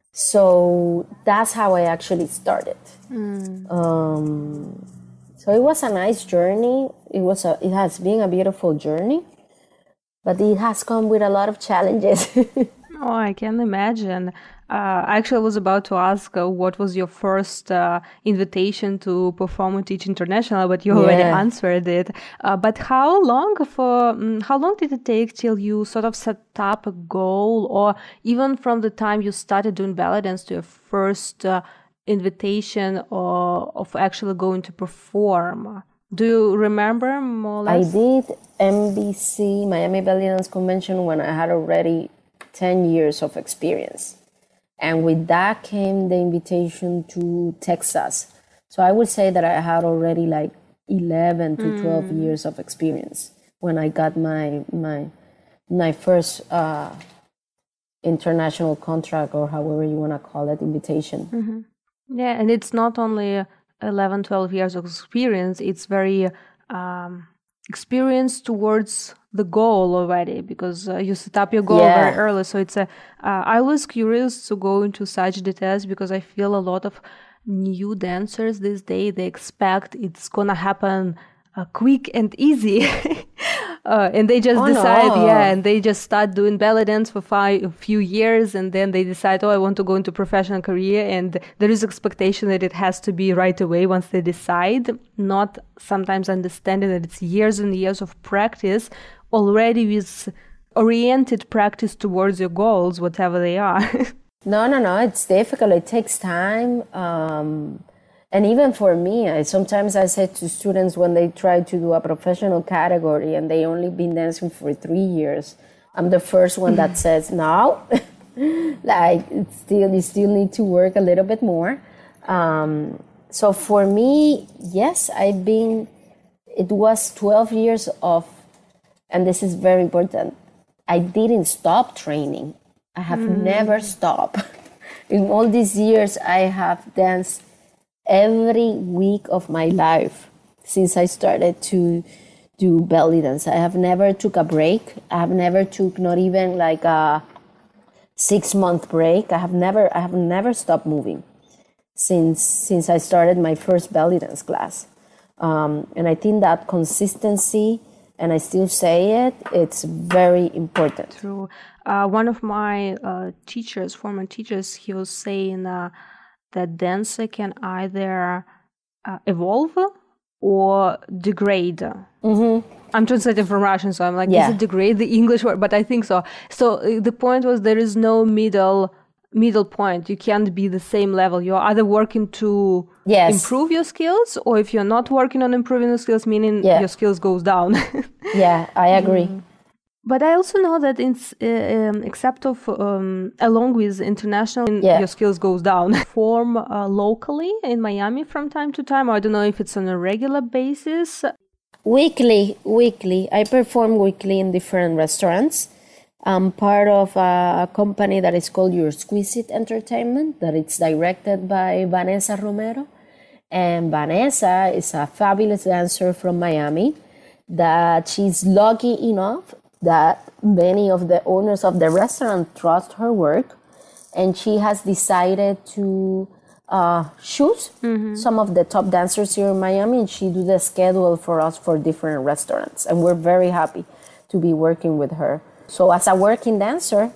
[SPEAKER 1] So that's how I actually started. Mm. Um, so it was a nice journey. It was a, it has been a beautiful journey, but it has come with a lot of challenges.
[SPEAKER 2] Oh, I can imagine. Uh, actually, I was about to ask uh, what was your first uh, invitation to perform and teach international, but you already yeah. answered it. Uh, but how long for um, how long did it take till you sort of set up a goal, or even from the time you started doing ballet dance to your first uh, invitation or of actually going to perform? Do you remember more or less?
[SPEAKER 1] I did M B C, Miami Belly Dance Convention, when I had already ten years of experience. And with that came the invitation to Texas. So I would say that I had already like eleven to twelve mm. years of experience when I got my my my first uh, international contract, or however you want to call it, invitation.
[SPEAKER 2] Mm-hmm. Yeah, and it's not only eleven, twelve years of experience, it's very um, experience towards the goal already, because uh, you set up your goal yeah. very early. So it's a. Uh, I was curious to go into such details because I feel a lot of new dancers these days, they expect it's gonna happen uh, quick and easy. Uh, and they just oh, decide, no. yeah, and they just start doing ballet dance for five, a few years, and then they decide, oh, I want to go into professional career, and there is expectation that it has to be right away once they decide, not sometimes understanding that it's years and years of practice, already with oriented practice towards your goals, whatever they are.
[SPEAKER 1] no, no, no, it's difficult. It takes time. Um, And even for me, I, sometimes I say to students when they try to do a professional category and they only been dancing for three years, I'm the first one that says, no, like it's still, you still need to work a little bit more. Um, so for me, yes, I've been, it was twelve years of, and this is very important, I didn't stop training. I have mm. never stopped. In all these years, I have danced every week of my life since I started to do belly dance. I have never took a break. I have never took not even like a six month break. I have never I have never stopped moving since since I started my first belly dance class. Um, and I think that consistency, and I still say it, it's very important.
[SPEAKER 2] True. Uh, one of my uh, teachers, former teachers, he was saying uh, that dancer can either uh, evolve or degrade.
[SPEAKER 1] Mm-hmm.
[SPEAKER 2] I'm translating from Russian, so I'm like,
[SPEAKER 1] Yeah.
[SPEAKER 2] is it degrade the English word? But I think so. So uh, the point was there is no middle middle point. You can't be the same level. You're either working to
[SPEAKER 1] Yes.
[SPEAKER 2] improve your skills, or if you're not working on improving your skills, meaning
[SPEAKER 1] Yeah.
[SPEAKER 2] your skills goes down.
[SPEAKER 1] Yeah, I agree.
[SPEAKER 2] Mm. But I also know that it's uh, um, except of um, along with international,
[SPEAKER 1] Yeah.
[SPEAKER 2] your skills goes down. Perform uh, locally in Miami from time to time. I don't know if it's on a regular basis.
[SPEAKER 1] Weekly, weekly. I perform weekly in different restaurants. I'm part of a company that is called Your Exquisite Entertainment, that it's directed by Vanessa Romero. And Vanessa is a fabulous dancer from Miami that she's lucky enough that many of the owners of the restaurant trust her work. And she has decided to uh, choose mm-hmm. some of the top dancers here in Miami, and she do the schedule for us for different restaurants. And we're very happy to be working with her. So as a working dancer,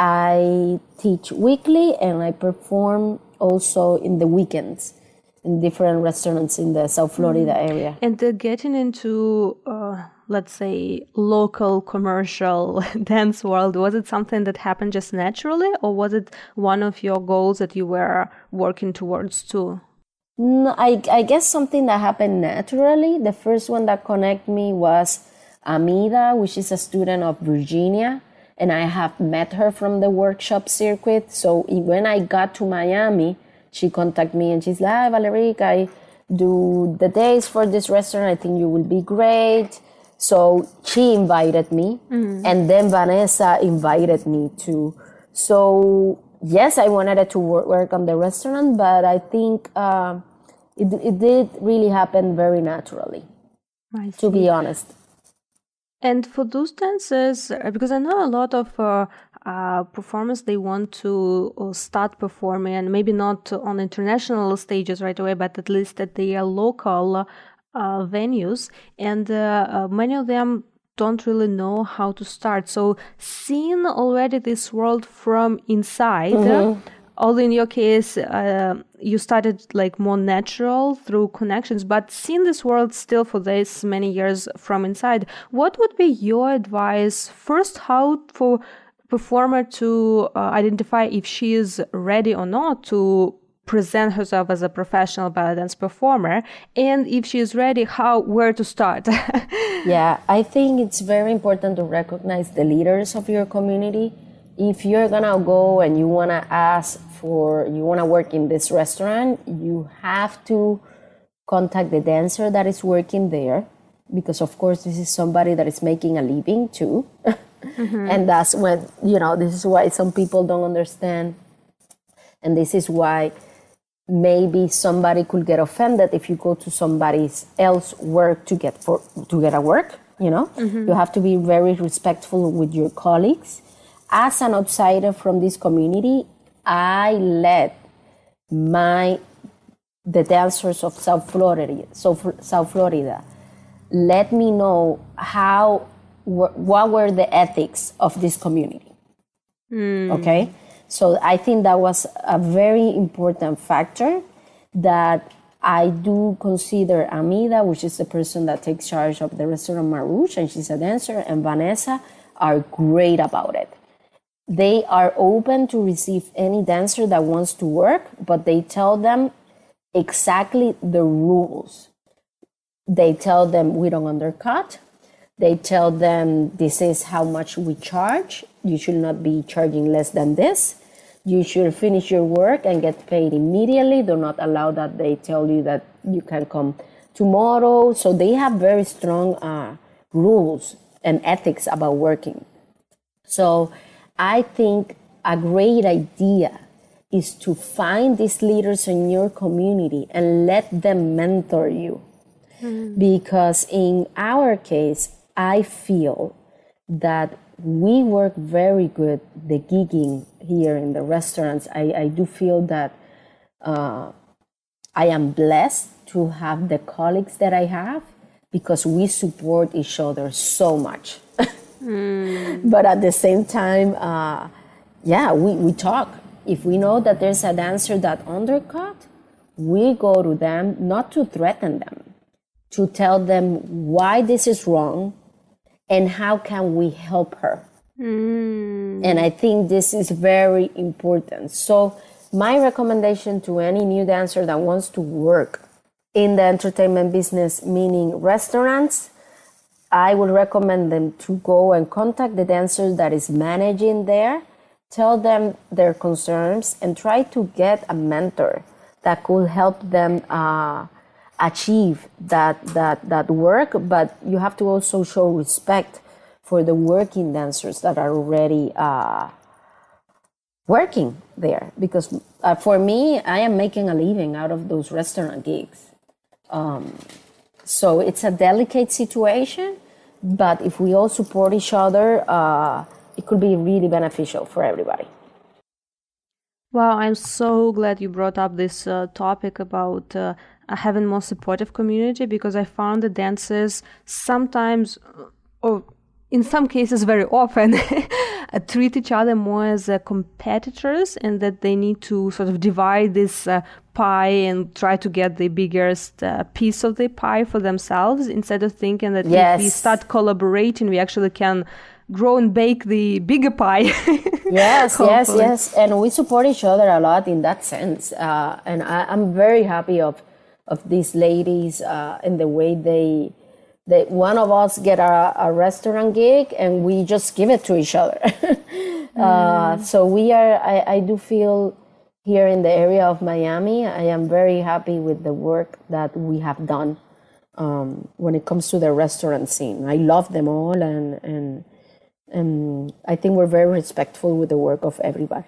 [SPEAKER 1] I teach weekly and I perform also in the weekends in different restaurants in the South Florida mm. area.
[SPEAKER 2] And uh, getting into, uh, let's say, local commercial dance world, was it something that happened just naturally, or was it one of your goals that you were working towards too?
[SPEAKER 1] No, I, I guess something that happened naturally. The first one that connected me was Amida, which is a student of Virginia, and I have met her from the workshop circuit. So when I got to Miami, she contacted me and she's like, "Hi, Valerick, I do the days for this restaurant. I think you will be great." So she invited me, mm-hmm. and then Vanessa invited me too. So yes, I wanted to work on the restaurant, but I think uh, it, it did really happen very naturally, to be honest.
[SPEAKER 2] And for those dancers, because I know a lot of uh, uh, performers, they want to start performing, and maybe not on international stages right away, but at least at their local uh, venues. And uh, uh, many of them don't really know how to start. So seeing already this world from inside, mm-hmm. although in your case, uh, you started like more natural through connections, but seeing this world still for this many years from inside, what would be your advice first, how for performer to uh, identify if she is ready or not to present herself as a professional ballet dance performer, and if she is ready, how, where to start?
[SPEAKER 1] Yeah, I think it's very important to recognize the leaders of your community. If you're gonna go and you wanna ask for, you wanna work in this restaurant, you have to contact the dancer that is working there, because of course this is somebody that is making a living too. Mm-hmm. And that's when, you know, this is why some people don't understand. And this is why maybe somebody could get offended if you go to somebody else's work to get for to get a work, you know. Mm-hmm. You have to be very respectful with your colleagues. As an outsider from this community, I let my the dancers of South Florida, so South Florida, let me know how what were the ethics of this community. Mm. Okay, so I think that was a very important factor that I do consider Amida, which is the person that takes charge of the restaurant Marouche, and she's a dancer, and Vanessa are great about it. They are open to receive any dancer that wants to work, but they tell them exactly the rules. They tell them we don't undercut. They tell them this is how much we charge. You should not be charging less than this. You should finish your work and get paid immediately. Do not allow that they tell you that you can come tomorrow. So they have very strong uh, rules and ethics about working. So I think a great idea is to find these leaders in your community and let them mentor you. Mm. Because in our case, I feel that we work very good, the gigging here in the restaurants. I, I do feel that uh, I am blessed to have the colleagues that I have because we support each other so much. mm. But at the same time, uh, yeah, we, we talk. If we know that there's a dancer that undercut, we go to them, not to threaten them, to tell them why this is wrong and how can we help her. Mm. And I think this is very important. So my recommendation to any new dancer that wants to work in the entertainment business, meaning restaurants, I would recommend them to go and contact the dancer that is managing there, tell them their concerns, and try to get a mentor that could help them uh, achieve that, that, that work. But you have to also show respect for the working dancers that are already uh, working there. Because uh, for me, I am making a living out of those restaurant gigs. Um, so it's a delicate situation, but if we all support each other, uh, it could be really beneficial for everybody.
[SPEAKER 2] Wow, I'm so glad you brought up this uh, topic about uh, having more supportive community, because I found the dancers sometimes, or in some cases very often, treat each other more as uh, competitors, and that they need to sort of divide this uh, pie and try to get the biggest uh, piece of the pie for themselves, instead of thinking that yes. if we start collaborating, we actually can grow and bake the bigger pie.
[SPEAKER 1] yes, yes, yes. And we support each other a lot in that sense. Uh, and I, I'm very happy of of these ladies uh, in the way they, they, one of us get a, a restaurant gig and we just give it to each other. mm. uh, so we are, I, I do feel here in the area of Miami, I am very happy with the work that we have done um, when it comes to the restaurant scene. I love them all, and, and And I think we're very respectful with the work of everybody.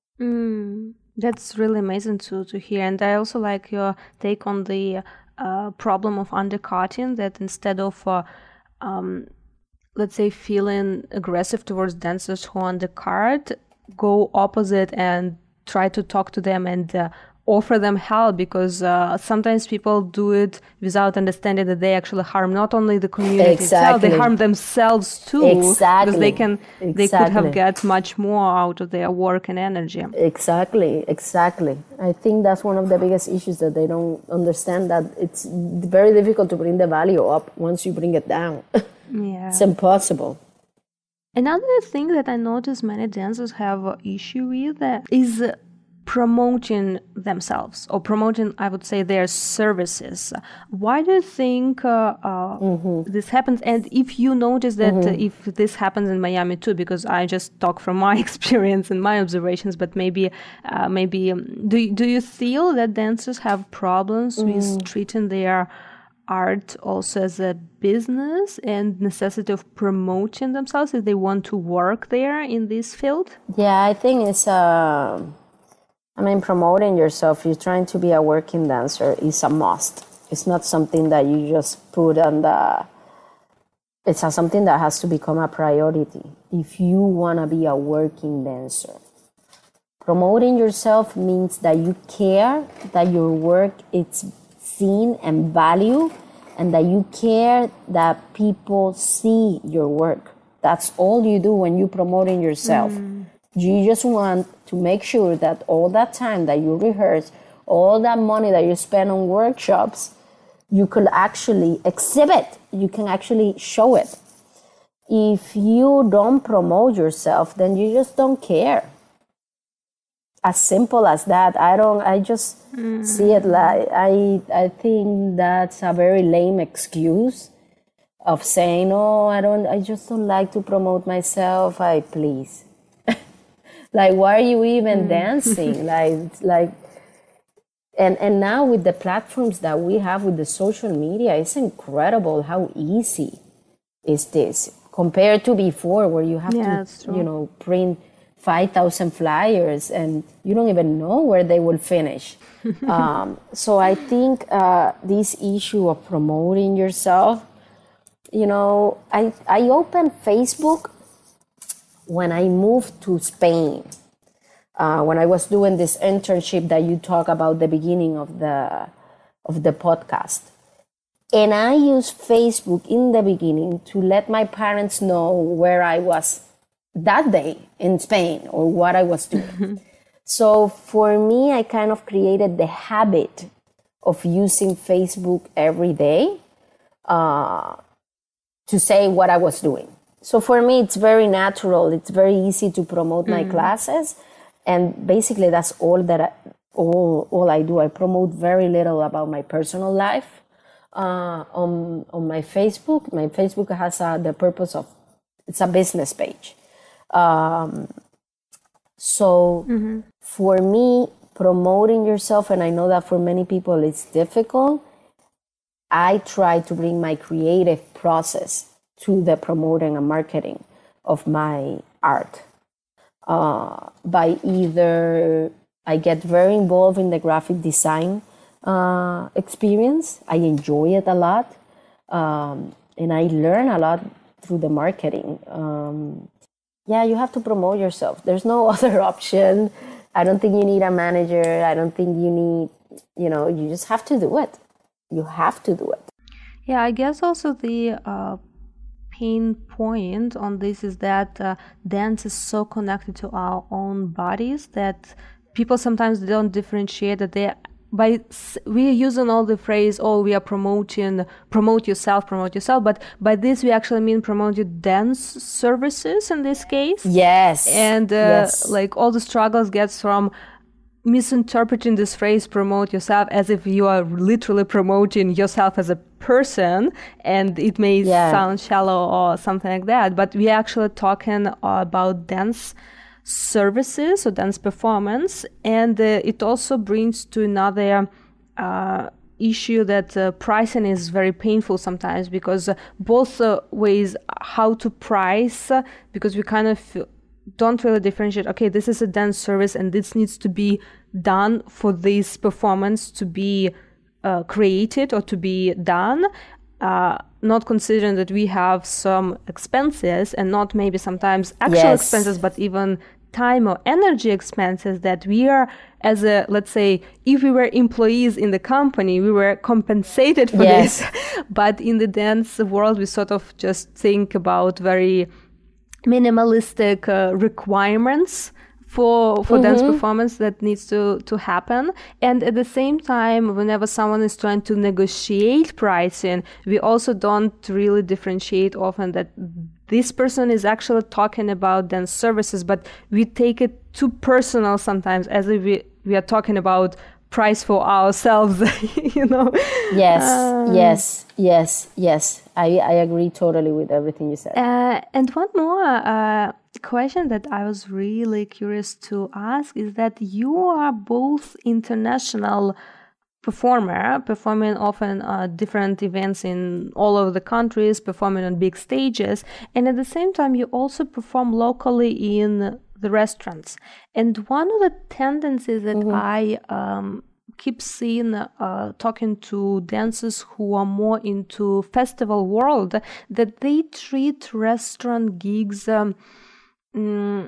[SPEAKER 2] Mm, that's really amazing to, to hear. And I also like your take on the uh, problem of undercutting, that instead of, uh, um, let's say, feeling aggressive towards dancers who undercut, go opposite and try to talk to them and uh, offer them help, because uh, sometimes people do it without understanding that they actually harm not only the community
[SPEAKER 1] exactly.
[SPEAKER 2] itself, they harm themselves too.
[SPEAKER 1] Exactly.
[SPEAKER 2] Because they can,
[SPEAKER 1] exactly.
[SPEAKER 2] they could have get much more out of their work and energy.
[SPEAKER 1] Exactly, exactly. I think that's one of the biggest issues, that they don't understand that it's very difficult to bring the value up once you bring it down.
[SPEAKER 2] Yeah.
[SPEAKER 1] It's impossible.
[SPEAKER 2] Another thing that I notice many dancers have an issue with uh, is uh, promoting themselves, or promoting, I would say, their services. Why do you think uh, uh, mm-hmm. this happens? And if you notice that mm-hmm. uh, if this happens in Miami too, because I just talk from my experience and my observations, but maybe, uh, maybe um, do do you feel that dancers have problems mm. with treating their art also as a business and necessity of promoting themselves if they want to work there in this field?
[SPEAKER 1] Yeah, I think it's uh I mean, promoting yourself, you're trying to be a working dancer, is a must. It's not something that you just put on the... It's a, something that has to become a priority if you want to be a working dancer. Promoting yourself means that you care, that your work is seen and valued, and that you care that people see your work. That's all you do when you're promoting yourself. Mm. You just want to make sure that all that time that you rehearse, all that money that you spend on workshops, you could actually exhibit. You can actually show it. If you don't promote yourself, then you just don't care. As simple as that. I don't, I just mm. see it like, I, I think that's a very lame excuse of saying, oh, I don't, I just don't like to promote myself. I please. Like, why are you even mm. dancing? like, like, and, and now with the platforms that we have with the social media, it's incredible how easy is this compared to before, where you have
[SPEAKER 2] yeah,
[SPEAKER 1] to, you know, print five thousand flyers and you don't even know where they will finish. um, so I think uh, this issue of promoting yourself, you know, I, I opened Facebook when I moved to Spain, uh, when I was doing this internship that you talk about the beginning of the of the podcast. And I used Facebook in the beginning to let my parents know where I was that day in Spain or what I was doing. So for me, I kind of created the habit of using Facebook every day uh, to say what I was doing. So for me, it's very natural. It's very easy to promote my mm. classes. And basically, that's all that I, all, all I do. I promote very little about my personal life. Uh, on on my Facebook. My Facebook has uh, the purpose of, it's a business page. Um, so mm-hmm. for me, promoting yourself, and I know that for many people it's difficult, I try to bring my creative process to the promoting and marketing of my art. Uh, by either, I get very involved in the graphic design Uh, experience. I enjoy it a lot, um, and I learn a lot through the marketing. Um, yeah, you have to promote yourself. There's no other option. I don't think you need a manager. I don't think you need, you know, you just have to do it. You have to do it.
[SPEAKER 2] Yeah, I guess also the uh, pain point on this is that uh, dance is so connected to our own bodies that people sometimes don't differentiate that they by we're using all the phrase, oh, we are promoting, promote yourself, promote yourself. But by this, we actually mean promote your dance services in this case.
[SPEAKER 1] Yes.
[SPEAKER 2] And uh,
[SPEAKER 1] yes.
[SPEAKER 2] like all the struggles gets from misinterpreting this phrase, promote yourself, as if you are literally promoting yourself as a person. And it may yeah. sound shallow or something like that. But we're actually talking about dance services or dance performance, and uh, it also brings to another uh, issue that uh, pricing is very painful sometimes, because uh, both uh, ways how to price, uh, because we kind of don't really differentiate, okay, this is a dance service and this needs to be done for this performance to be uh, created or to be done, uh, not considering that we have some expenses, and not maybe sometimes actual yes. expenses, but even time or energy expenses that we are, as a, let's say, if we were employees in the company, we were compensated for
[SPEAKER 1] yes.
[SPEAKER 2] this. But in the dance world, we sort of just think about very minimalistic uh, requirements for for mm-hmm. dance performance that needs to, to happen. And at the same time, whenever someone is trying to negotiate pricing, we also don't really differentiate often that this person is actually talking about dance services, but we take it too personal sometimes, as if we, we are talking about price for ourselves, you know?
[SPEAKER 1] Yes,
[SPEAKER 2] um,
[SPEAKER 1] yes, yes, yes. I, I agree totally with everything you said.
[SPEAKER 2] Uh, and one more uh, question that I was really curious to ask is that you are both international performer, performing often uh, different events in all over the countries, performing on big stages, and at the same time you also perform locally in the restaurants. And one of the tendencies that mm-hmm. I um, keep seeing uh, talking to dancers who are more into festival world, that they treat restaurant gigs um, mm,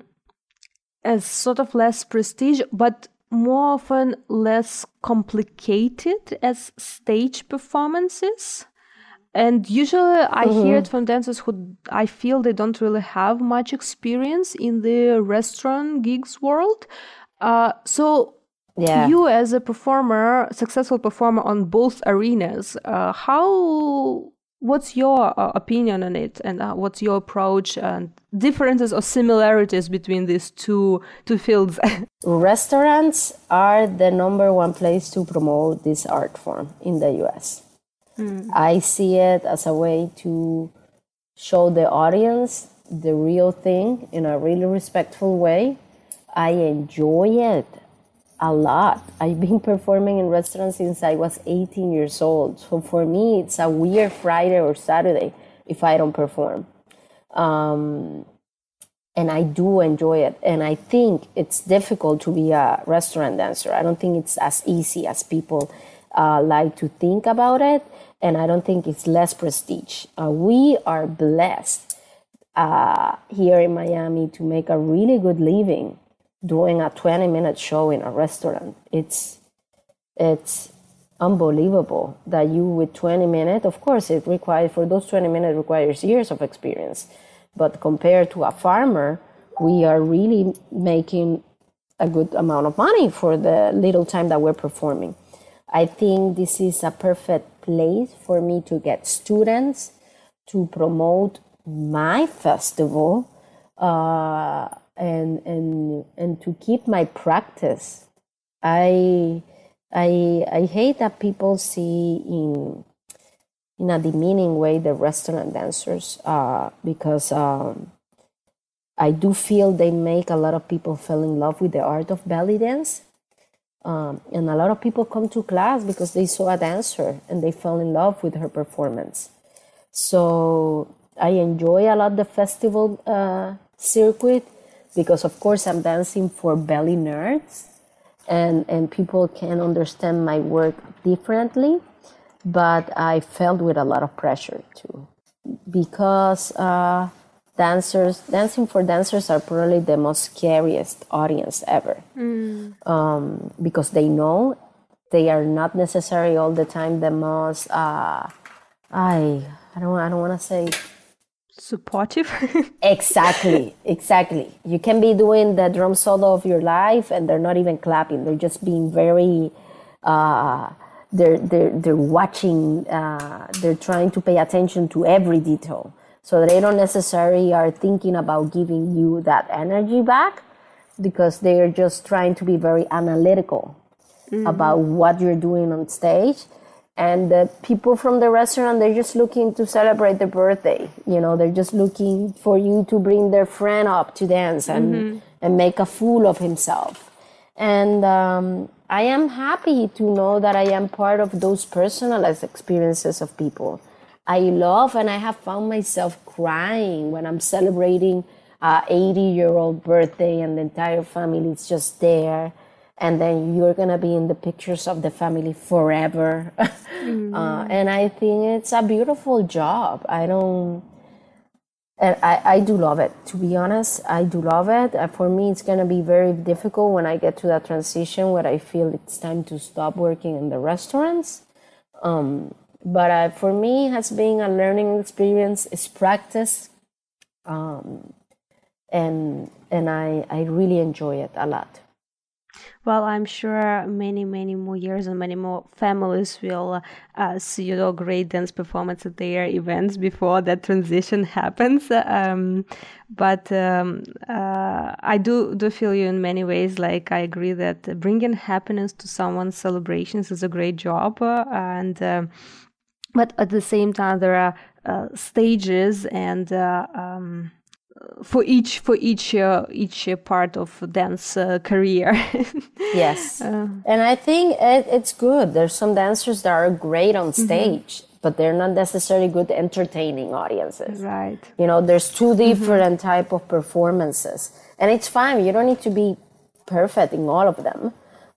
[SPEAKER 2] as sort of less prestige, but more often less complicated as stage performances. And usually I mm-hmm. hear it from dancers who I feel they don't really have much experience in the restaurant gigs world. Uh, so yeah. you as a performer, successful performer on both arenas, uh, how... what's your uh, opinion on it, and uh, what's your approach and differences or similarities between these two two fields?
[SPEAKER 1] Restaurants are the number one place to promote this art form in the U S. Mm. I see it as a way to show the audience the real thing in a really respectful way. I enjoy it a lot. I've been performing in restaurants since I was eighteen years old. So for me, it's a weird Friday or Saturday if I don't perform. Um, and I do enjoy it. And I think it's difficult to be a restaurant dancer. I don't think it's as easy as people uh, like to think about it. And I don't think it's less prestige. Uh, we are blessed. uh, here in Miami to make a really good living doing a twenty minute show in a restaurant. It's it's unbelievable that you with twenty minutes, of course it requires, for those twenty minutes requires years of experience. But compared to a farmer, we are really making a good amount of money for the little time that we're performing. I think this is a perfect place for me to get students to promote my festival uh, and and and to keep my practice. I I I hate that people see in in a demeaning way the restaurant dancers uh, because um, I do feel they make a lot of people fall in love with the art of belly dance. Um, and a lot of people come to class because they saw a dancer and they fell in love with her performance. So I enjoy a lot the festival uh, circuit because, of course, I'm dancing for belly nerds and, and people can understand my work differently. But I felt with a lot of pressure too because uh, dancers, dancing for dancers are probably the most scariest audience ever. Mm. Um, because they know they are not necessarily all the time the most, uh, I, I don't, I don't want to say
[SPEAKER 2] supportive.
[SPEAKER 1] Exactly, exactly. You can be doing the drum solo of your life and they're not even clapping. They're just being very, uh, they're, they're, they're watching, uh, they're trying to pay attention to every detail. So they don't necessarily are thinking about giving you that energy back because they're just trying to be very analytical mm-hmm. about what you're doing on stage. And the people from the restaurant, they're just looking to celebrate their birthday. You know, they're just looking for you to bring their friend up to dance and, mm-hmm. and make a fool of himself. And um, I am happy to know that I am part of those personalized experiences of people. I love and I have found myself crying when I'm celebrating an eighty-year-old birthday and the entire family is just there. And then you're going to be in the pictures of the family forever. Mm-hmm. uh, and I think it's a beautiful job. I don't... And I, I do love it, to be honest. I do love it. Uh, for me, it's going to be very difficult when I get to that transition where I feel it's time to stop working in the restaurants. Um, but uh, for me, it has been a learning experience. It's practice. Um, and and I, I really enjoy it a lot.
[SPEAKER 2] Well, I'm sure many, many more years and many more families will uh, see your great dance performance at their events before that transition happens. Um, but um, uh, I do, do feel you in many ways. Like, I agree that bringing happiness to someone's celebrations is a great job. Uh, and uh, but at the same time, there are uh, stages and uh, um, for each for each uh, each part of dance uh, career.
[SPEAKER 1] Yes, uh, and I think it, it's good. There's some dancers that are great on stage, mm-hmm. but they're not necessarily good entertaining audiences.
[SPEAKER 2] Right.
[SPEAKER 1] You know, there's two different mm-hmm. type of performances, and it's fine. You don't need to be perfect in all of them.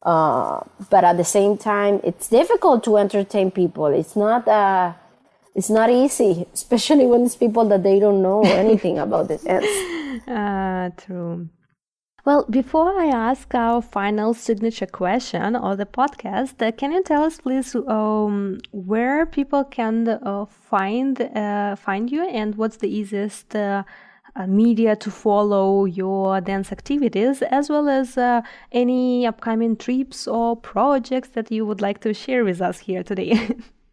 [SPEAKER 1] Uh, but at the same time, it's difficult to entertain people. It's not uh, it's not easy, especially when it's people that they don't know anything about the dance.
[SPEAKER 2] Uh, true. Well, before I ask our final signature question of the podcast, uh, can you tell us, please, um, where people can uh, find uh, find you, and what's the easiest uh, uh, media to follow your dance activities, as well as uh, any upcoming trips or projects that you would like to share with us here today?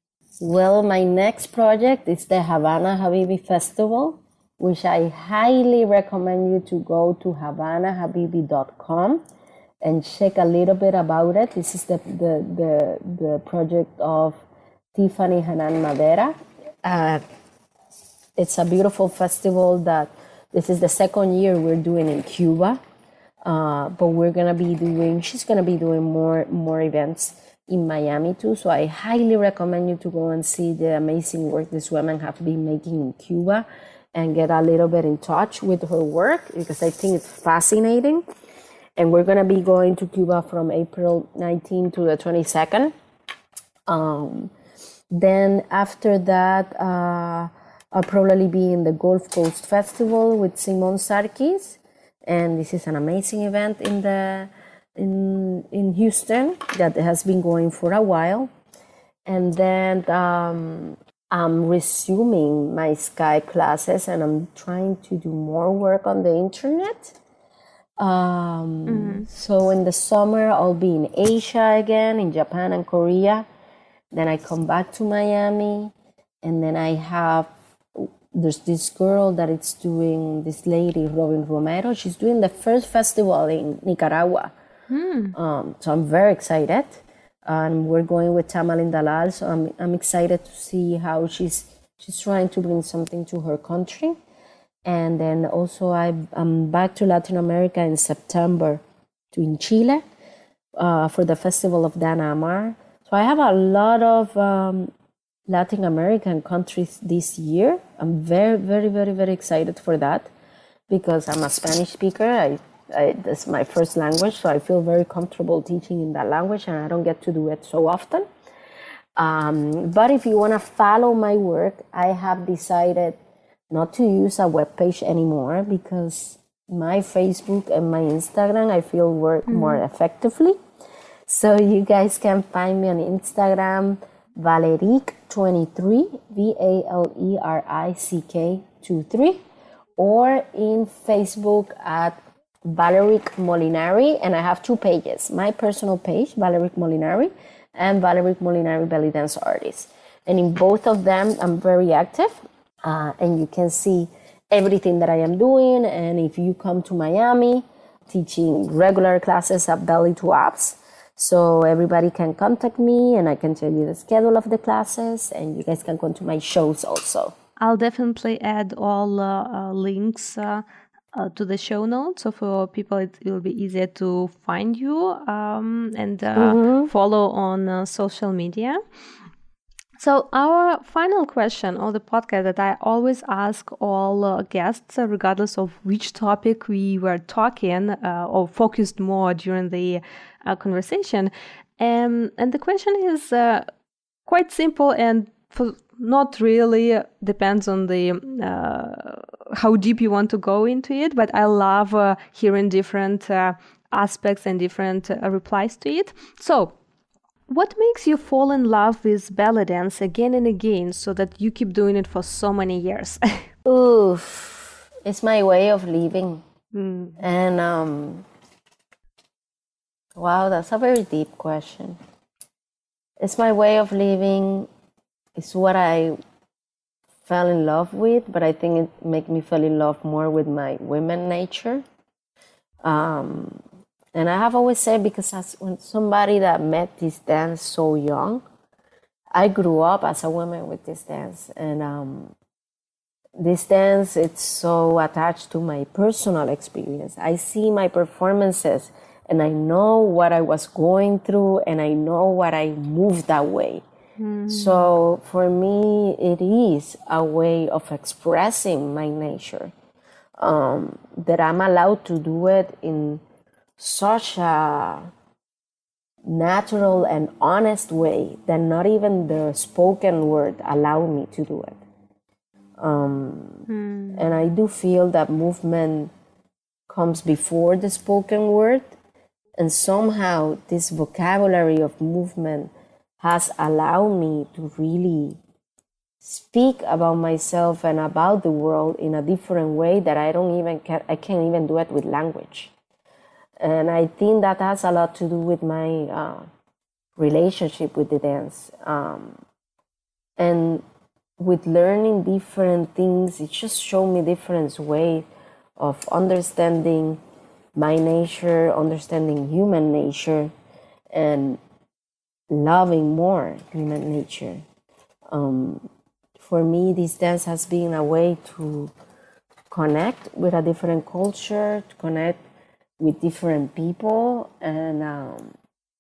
[SPEAKER 1] Well, my next project is the Havana Habibi Festival, which I highly recommend you to go to havana habibi dot com and check a little bit about it. This is the the the, the project of Tiffany Hanan Madera. Uh, it's a beautiful festival that this is the second year we're doing in Cuba, uh, but we're gonna be doing. She's gonna be doing more more events in Miami too. So I highly recommend you to go and see the amazing work these women have been making in Cuba and get a little bit in touch with her work because I think it's fascinating. And we're going to be going to Cuba from April nineteenth to the twenty-second. Um, then after that, uh, I'll probably be in the Gulf Coast Festival with Simon Sarkis, and this is an amazing event in the in in Houston that has been going for a while. And then um, I'm resuming my Skype classes, and I'm trying to do more work on the internet. Um, mm-hmm. So in the summer, I'll be in Asia again, in Japan and Korea. Then I come back to Miami, and then I have, there's this girl that is doing, this lady, Robin Romero. She's doing the first festival in Nicaragua. Mm. Um, so I'm very excited. And we're going with Tamalin Dalal, so I'm I'm excited to see how she's she's trying to bring something to her country. And then also I, I'm back to Latin America in September, to in Chile, uh, for the Festival of Dan Amar. So I have a lot of um, Latin American countries this year. I'm very, very, very, very excited for that because I'm a Spanish speaker. I, I that's my first language, so I feel very comfortable teaching in that language, and I don't get to do it so often. Um, but if you want to follow my work, I have decided not to use a webpage anymore because my Facebook and my Instagram, I feel work mm-hmm. more effectively. So you guys can find me on Instagram, Valerick twenty-three, V A L E R I C K twenty-three, or in Facebook at Valerick Molinary, and I have two pages, my personal page, Valerick Molinary, and Valerick Molinary Belly Dance Artist. And in both of them, I'm very active. Uh, and you can see everything that I am doing. And if you come to Miami, teaching regular classes at Belly to Abs, so everybody can contact me and I can tell you the schedule of the classes, and you guys can come to my shows also.
[SPEAKER 2] I'll definitely add all uh, uh, links uh, uh, to the show notes, so for people it will be easier to find you um, and uh, mm-hmm. follow on uh, social media. So our final question on the podcast that I always ask all uh, guests, uh, regardless of which topic we were talking uh, or focused more during the uh, conversation. Um, and the question is uh, quite simple and for not really depends on the uh, how deep you want to go into it, but I love uh, hearing different uh, aspects and different uh, replies to it. So, what makes you fall in love with belly dance again and again so that you keep doing it for so many years?
[SPEAKER 1] Oof, it's my way of living. Mm. And um, wow, that's a very deep question. It's my way of living. It's what I fell in love with, but I think it made me fall in love more with my women nature. Um, And I have always said, because as when somebody that met this dance so young, I grew up as a woman with this dance. And um, this dance, it's so attached to my personal experience. I see my performances and I know what I was going through and I know what I moved that way. Mm. So for me, it is a way of expressing my nature, um, that I'm allowed to do it in such a natural and honest way that not even the spoken word allow me to do it. Um, mm. And I do feel that movement comes before the spoken word, and somehow this vocabulary of movement has allowed me to really speak about myself and about the world in a different way that I don't even can, I can't even do it with language. And I think that has a lot to do with my uh, relationship with the dance. Um, and with learning different things, it just showed me different ways of understanding my nature, understanding human nature, and loving more human nature. Um, for me, this dance has been a way to connect with a different culture, to connect with different people, and um,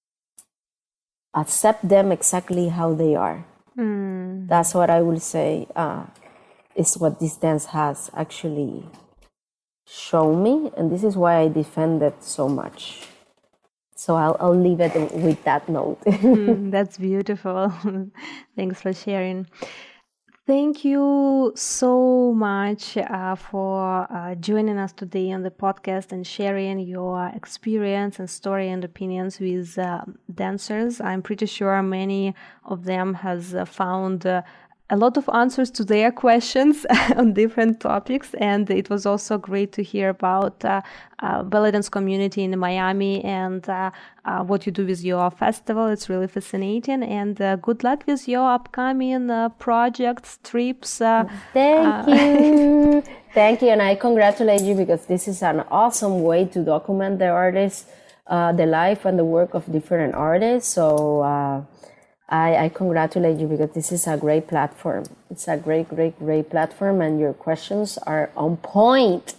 [SPEAKER 1] accept them exactly how they are. Mm. That's what I will say uh, is what this dance has actually shown me, and this is why I defend it so much. So I'll, I'll leave it with that note.
[SPEAKER 2] mm, that's beautiful. Thanks for sharing. Thank you so much uh, for uh, joining us today on the podcast and sharing your experience and story and opinions with uh, dancers. I'm pretty sure many of them has uh, found uh, a lot of answers to their questions on different topics, and it was also great to hear about uh, uh, belly dance community in Miami and uh, uh, what you do with your festival. It's really fascinating, and uh, good luck with your upcoming uh, projects, trips. Uh,
[SPEAKER 1] Thank uh, you. Thank you, and I congratulate you because this is an awesome way to document the artists, uh, the life and the work of different artists. So uh, I, I congratulate you because this is a great platform. It's a great, great, great platform, and your questions are on point.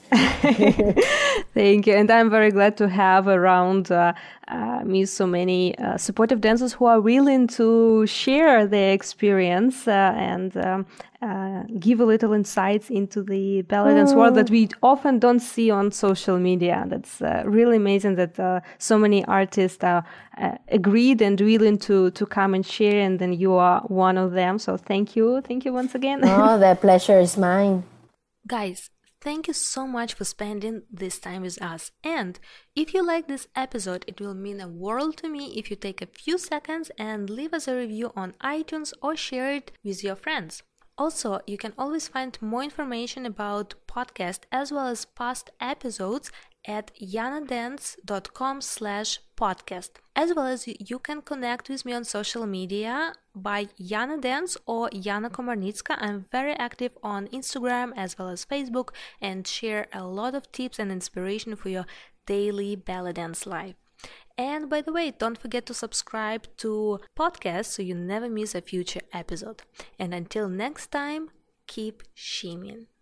[SPEAKER 2] Thank you. And I'm very glad to have around uh, uh, me so many uh, supportive dancers who are willing to share their experience uh, and um, uh, give a little insights into the belly dance mm. world that we often don't see on social media. That's uh, really amazing that uh, so many artists are uh, agreed and willing to, to come and share, and then you are one of them. So thank you. Thank you once again.
[SPEAKER 1] Oh, the pleasure is mine.
[SPEAKER 3] Guys, thank you so much for spending this time with us. And if you like this episode, it will mean a world to me if you take a few seconds and leave us a review on iTunes or share it with your friends. Also, you can always find more information about podcast as well as past episodes at ianadance.com slash podcast. As well as you can connect with me on social media by Iana Dance or Iana Komarnytska. I'm very active on Instagram as well as Facebook and share a lot of tips and inspiration for your daily belly dance life. And by the way, don't forget to subscribe to podcasts so you never miss a future episode. And until next time, keep shimmying.